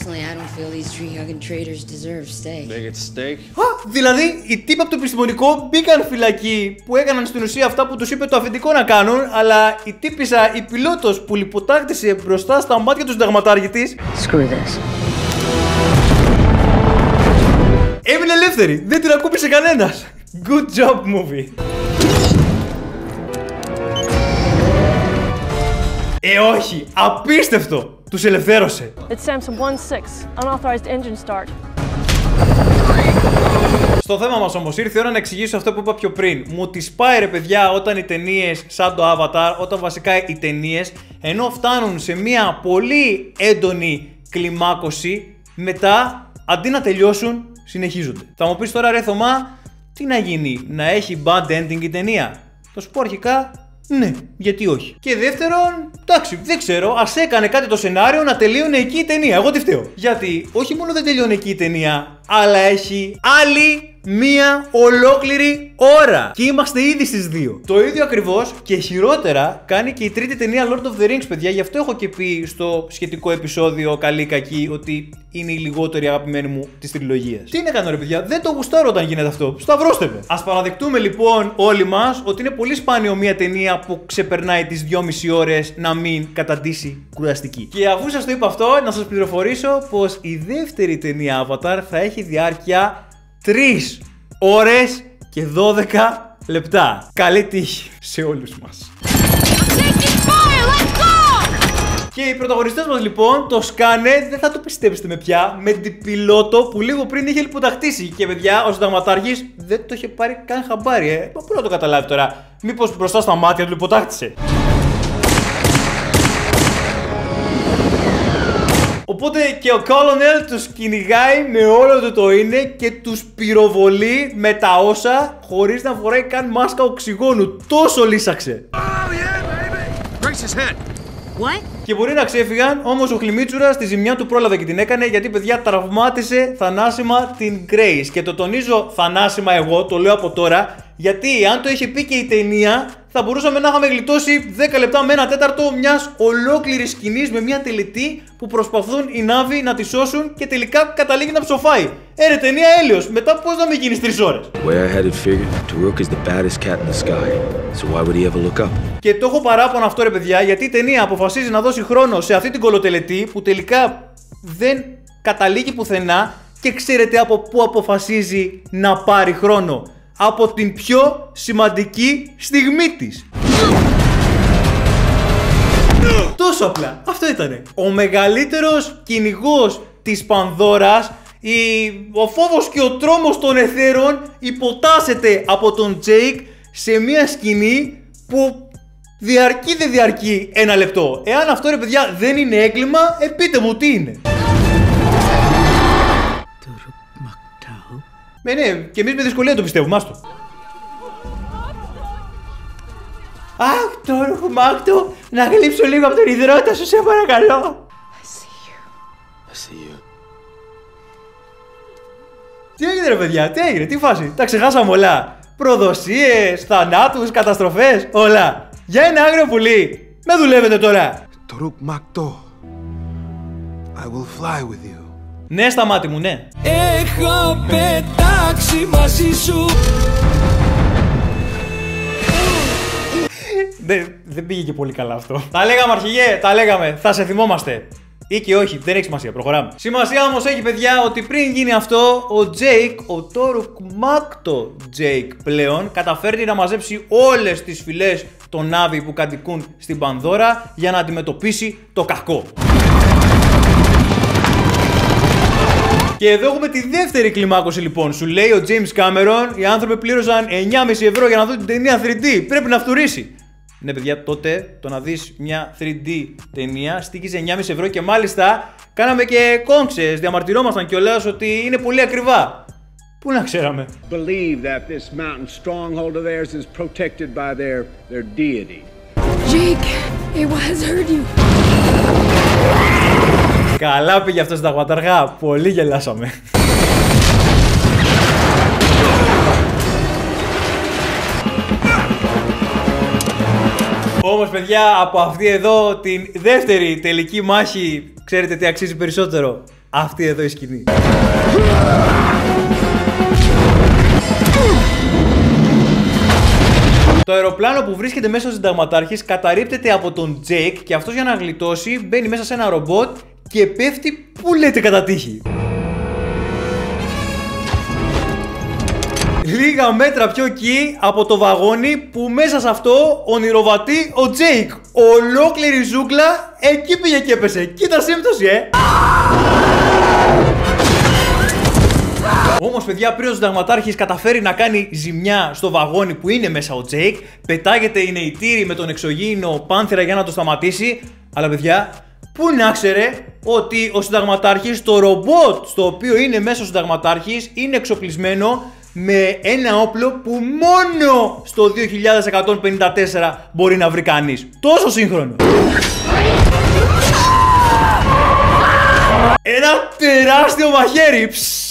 Α, δηλαδή οι τύποι από το επιστημονικό μπήκαν φυλακή που έκαναν στην ουσία αυτά που τους είπε το αφεντικό να κάνουν, αλλά η τύπισσα, η πιλότος που λιποτάκτησε μπροστά στα μάτια του συνταγματάρχη της, έμεινε ελεύθερη, δεν την ακούμπησε κανένας. Good job movie. Ε, όχι, απίστευτο, τους ελευθέρωσε. It's Samsung one six, unauthorized engine start. Στο θέμα μας όμως ήρθε η ώρα να εξηγήσω αυτό που είπα πιο πριν. Μου τις πάει ρε παιδιά όταν οι ταινίες σαν το Avatar, όταν βασικά οι ταινίες, ενώ φτάνουν σε μια πολύ έντονη κλιμάκωση, μετά αντί να τελειώσουν, συνεχίζονται. Θα μου πεις τώρα ρε Θωμά, τι να γίνει, να έχει bad ending η ταινία? Θα σου πω αρχικά, ναι, γιατί όχι. Και δεύτερον, εντάξει, δεν ξέρω, ας έκανε κάτι το σενάριο να τελείωνε εκεί η ταινία. Εγώ τι φταίω? Γιατί όχι μόνο δεν τελειώνει εκεί η ταινία, αλλά έχει άλλη μία ολόκληρη ώρα. Και είμαστε ήδη στις δύο. Το ίδιο ακριβώς και χειρότερα κάνει και η τρίτη ταινία Lord of the Rings, παιδιά. Γι' αυτό έχω και πει στο σχετικό επεισόδιο καλή κακή ότι είναι η λιγότερη αγαπημένη μου της τριλογίας. Τι είναι κάνω ρε παιδιά, δεν το γουστάρω όταν γίνεται αυτό. Σταυρώστε με. Ας παραδεχτούμε λοιπόν όλοι μας ότι είναι πολύ σπάνιο μια ταινία που ξεπερνάει τις δυόμιση ώρες να μην καταντήσει κουραστική. Και αφού σας το είπα αυτό, να σας πληροφορήσω πως η δεύτερη ταινία Avatar θα έχει διάρκεια τρεις ώρες και δώδεκα λεπτά. Καλή τύχη σε όλους μας. Και οι πρωταγωνιστές μας λοιπόν το σκάνε, δεν θα το πιστέψετε με πια, με την πιλότο που λίγο πριν είχε λιποταχτήσει. Και παιδιά, ο συνταγματάρχης δεν το είχε πάρει καν χαμπάρι, ε. Μα πού να το καταλάβει τώρα, μήπως μπροστά στα μάτια του λιποτάχτησε? Οπότε και ο Colonel τους κυνηγάει με όλο του το είναι και τους πυροβολεί με τα όσα χωρίς να φοράει καν μάσκα οξυγόνου. Τόσο λύσαξε. Oh, yeah, baby. Brace his head. What? Και μπορεί να ξέφυγαν, όμως ο Χλιμίτσουρας στη ζημιά του πρόλαβε και την έκανε, γιατί παιδιά τραυμάτισε θανάσιμα την Grace. Και το τονίζω θανάσιμα εγώ, το λέω από τώρα, γιατί αν το είχε πει και η ταινία, θα μπορούσαμε να είχαμε γλιτώσει δέκα λεπτά με ένα τέταρτο μιας ολόκληρης σκηνής με μια τελετή που προσπαθούν οι Νάβοι να τη σώσουν και τελικά καταλήγει να ψοφάει. Ε, ρε ταινία έλεος, μετά πώς να μην γίνεις τρεις ώρες? Και το έχω παράπονο αυτό ρε παιδιά, γιατί η ταινία αποφασίζει να δώσει χρόνο σε αυτή την κολοτελετή που τελικά δεν καταλήγει πουθενά και ξέρετε από πού αποφασίζει να πάρει χρόνο? Από την πιο σημαντική στιγμή της. Τόσο απλά. Αυτό ήτανε. Ο μεγαλύτερος κυνηγός της Πανδώρας, η... ο φόβος και ο τρόμος των αιθέρων υποτάσσεται από τον Jake σε μια σκηνή που διαρκεί δεν διαρκεί ένα λεπτό. Εάν αυτό ρε παιδιά δεν είναι έγκλημα, ε, πείτε μου τι είναι. Ναι, ναι, και εμείς με δυσκολία το πιστεύουμε, άστο. Αχ, το ρουχμάκτο, να γλύψω λίγο από τον υδρότα σου, σε παρακαλώ. I see you. Τι έγινε ρε παιδιά, τι έγινε, τι φάση, τα ξεχάσαμε όλα. Προδοσίες, θανάτους, καταστροφές, όλα. Για ένα άγριο πουλί, με δουλεύετε τώρα. Το ρουχμάκτο, I will fly with you. Ναι, στα μάτι μου, ναι. Έχω πετάξει μαζί σου. Δεν, δεν πήγε και πολύ καλά αυτό. Τα λέγαμε αρχηγέ, τα λέγαμε, θα σε θυμόμαστε. Ή και όχι, δεν έχει σημασία, προχωράμε. Σημασία όμως έχει παιδιά ότι πριν γίνει αυτό, ο Jake, ο το ρουχμάκτο Jake πλέον, καταφέρνει να μαζέψει όλες τις φυλές των Na'vi που κατοικούν στην Πανδώρα για να αντιμετωπίσει το κακό. Και εδώ έχουμε τη δεύτερη κλιμάκωση λοιπόν. Σου λέει ο James Cameron, οι άνθρωποι πλήρωσαν εννιά κόμμα πέντε ευρώ για να δουν την ταινία θρι ντι. Πρέπει να φτουρήσει. Ναι, παιδιά, τότε το να δεις μια θρι ντι ταινία στοίχιζε εννιά κόμμα πέντε ευρώ και μάλιστα κάναμε και κόμξες. Διαμαρτυρόμασταν κιόλας ότι είναι πολύ ακριβά. Πού να ξέραμε. Believe that this mountain stronghold of theirs is protected by their their deity. Jake, Ewa has heard you. Καλά πήγε αυτό στα γουαταργά, πολύ γελάσαμε. Όμως παιδιά, από αυτή εδώ την δεύτερη τελική μάχη, ξέρετε τι αξίζει περισσότερο? Αυτή εδώ η σκηνή. Το αεροπλάνο που βρίσκεται μέσα ο συνταγματάρχης καταρρίπτεται από τον Jake και αυτός για να γλιτώσει μπαίνει μέσα σε ένα ρομπότ και πέφτει που λέτε κατά τύχη. Λίγα μέτρα πιο εκεί από το βαγόνι που μέσα σε αυτό ονειροβατεί ο Jake. Ολόκληρη ζούγκλα εκεί πήγε και έπεσε. Κοίτα σύμπτωση, ε! Όμως παιδιά, πριν ο συνταγματάρχης καταφέρει να κάνει ζημιά στο βαγόνι που είναι μέσα ο Jake, πετάγεται η νεητήρη με τον εξωγήινο πάνθυρα για να το σταματήσει. Αλλά παιδιά, πού να ξέρε ότι ο συνταγματάρχης, το ρομπότ στο οποίο είναι μέσα ο συνταγματάρχης, είναι εξοπλισμένο με ένα όπλο που μόνο στο δύο χιλιάδες εκατόν πενήντα τέσσερα μπορεί να βρει κανείς. Τόσο σύγχρονο. Ένα τεράστιο μαχαίρι.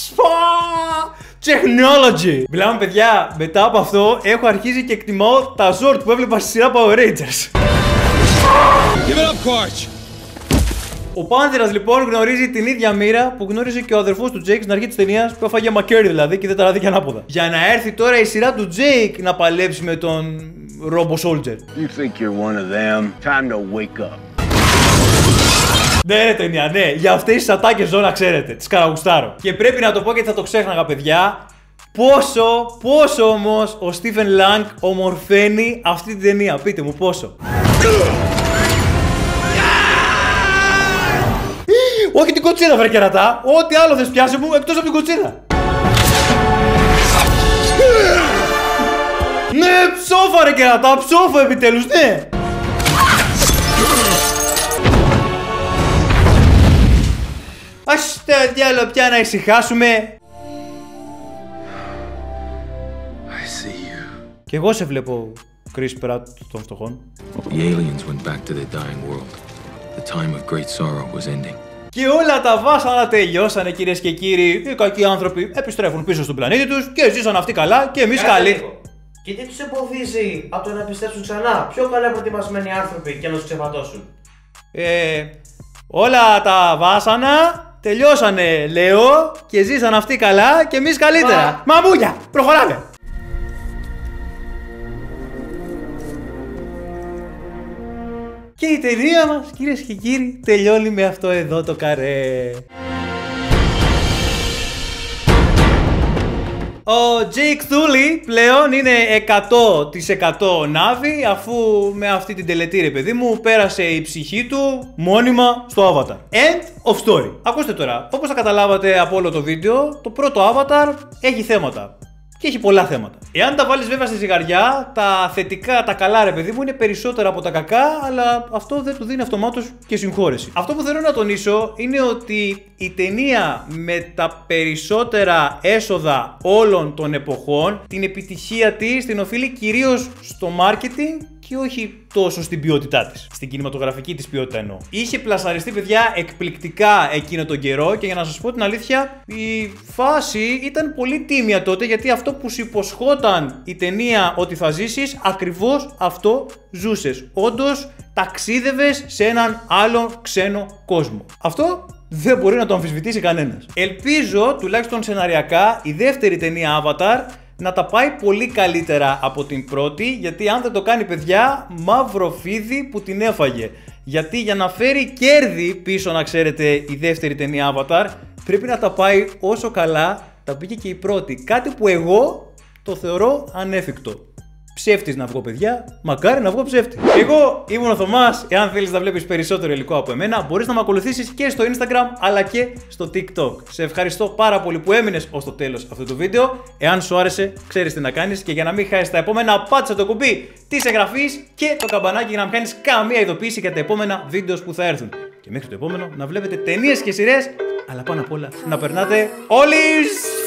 Technology. Μιλάμε παιδιά, μετά από αυτό έχω αρχίσει και εκτιμάω τα Zord που έβλεπα στη σειρά Power Rangers. Give it up, Quarch. Ο Πάνθυρας λοιπόν γνωρίζει την ίδια μοίρα που γνώριζε και ο αδερφός του Jake στην αρχή της ταινίας, που έφαγε μακέρι δηλαδή και δεν τα ράδει και ανάποδα. Για να έρθει τώρα η σειρά του Jake να παλέψει με τον Robo Soldier. You think you're one of them? Time to wake up. Ναι ρε ταινία, ναι, για αυτές τις ατάκες ζω να ξέρετε, τις καραγουστάρω. Και πρέπει να το πω γιατί θα το ξέχναγα παιδιά, πόσο, πόσο όμως ο Stephen Lang ομορφαίνει αυτή την ταινία, πείτε μου πόσο. Όχι την κοτσίδα βρε κερατά, ό,τι άλλο θες πιάσει μου εκτός από την κοτσίδα. Ναι, ψόφα ρε κερατά, ψόφα επιτέλους, ναι. Ας τα διάλο πια να ησυχάσουμε. I see you. Κι εγώ σε βλέπω, Chris Pratt των φτωχών. The aliens went back to their dying world. The time of great sorrow was ending. Και όλα τα βάσανα τελειώσανε κυρίες και κύριοι. Οι κακοί άνθρωποι επιστρέφουν πίσω στον πλανήτη τους και ζήσαν αυτοί καλά και εμείς καλοί. Και τι τους εμποδίζει από το να επιστρέψουν ξανά? Πιο καλά προετοιμασμένοι άνθρωποι και να τους ξεπατώσουν. Ε, όλα τα βάσανα τελειώσανε, λέω, και ζήσαν αυτοί καλά και εμείς καλύτερα. Μα... Μαμούλια, προχωράμε. Και η ταινία μας, κυρίες και κύριοι, τελειώνει με αυτό εδώ το καρέ. Ο Jake Sully πλέον είναι εκατό τοις εκατό Νάβη, αφού με αυτή την τελετή, ρε παιδί μου, πέρασε η ψυχή του μόνιμα στο Avatar. End of story. Ακούστε τώρα, όπως θα καταλάβατε από όλο το βίντεο, το πρώτο Avatar έχει θέματα. Και έχει πολλά θέματα. Εάν τα βάλεις βέβαια στη ζυγαριά, τα θετικά, τα καλά, ρε παιδί μου, είναι περισσότερα από τα κακά, αλλά αυτό δεν του δίνει αυτομάτως και συγχώρεση. Αυτό που θέλω να τονίσω είναι ότι η ταινία με τα περισσότερα έσοδα όλων των εποχών, την επιτυχία της την οφείλει κυρίως στο marketing και όχι τόσο στην ποιότητά της. Στην κινηματογραφική της ποιότητα εννοώ. Είχε πλασαριστεί, παιδιά, εκπληκτικά εκείνο τον καιρό και για να σας πω την αλήθεια, η φάση ήταν πολύ τίμια τότε, γιατί αυτό που σου υποσχόταν η ταινία ότι θα ζήσεις, ακριβώς αυτό ζούσες. Όντως ταξίδευες σε έναν άλλο ξένο κόσμο. Αυτό δεν μπορεί να το αμφισβητήσει κανένας. Ελπίζω, τουλάχιστον σεναριακά, η δεύτερη ταινία Avatar να τα πάει πολύ καλύτερα από την πρώτη, γιατί αν δεν το κάνει, παιδιά, μαύρο φίδι που την έφαγε. Γιατί για να φέρει κέρδη πίσω, να ξέρετε, η δεύτερη ταινία Avatar, πρέπει να τα πάει όσο καλά τα πήγε και η πρώτη. Κάτι που εγώ το θεωρώ ανέφικτο. Ψεύτης να βγω, παιδιά, μακάρι να βγω ψεύτη. Εγώ ήμουν ο Θωμάς. Εάν θέλεις να βλέπεις περισσότερο υλικό από εμένα, μπορείς να με ακολουθήσεις και στο Instagram αλλά και στο TikTok. Σε ευχαριστώ πάρα πολύ που έμεινες ως το τέλος αυτού του βίντεο. Εάν σου άρεσε, ξέρεις τι να κάνεις, και για να μην χάσεις τα επόμενα, πάτσε το κουμπί της εγγραφής και το καμπανάκι για να μην χάνεις καμία ειδοποίηση για τα επόμενα βίντεο που θα έρθουν. Και μέχρι το επόμενο, να βλέπετε ταινίες και σειρές, αλλά πάνω απ' όλα να περνάτε όλοι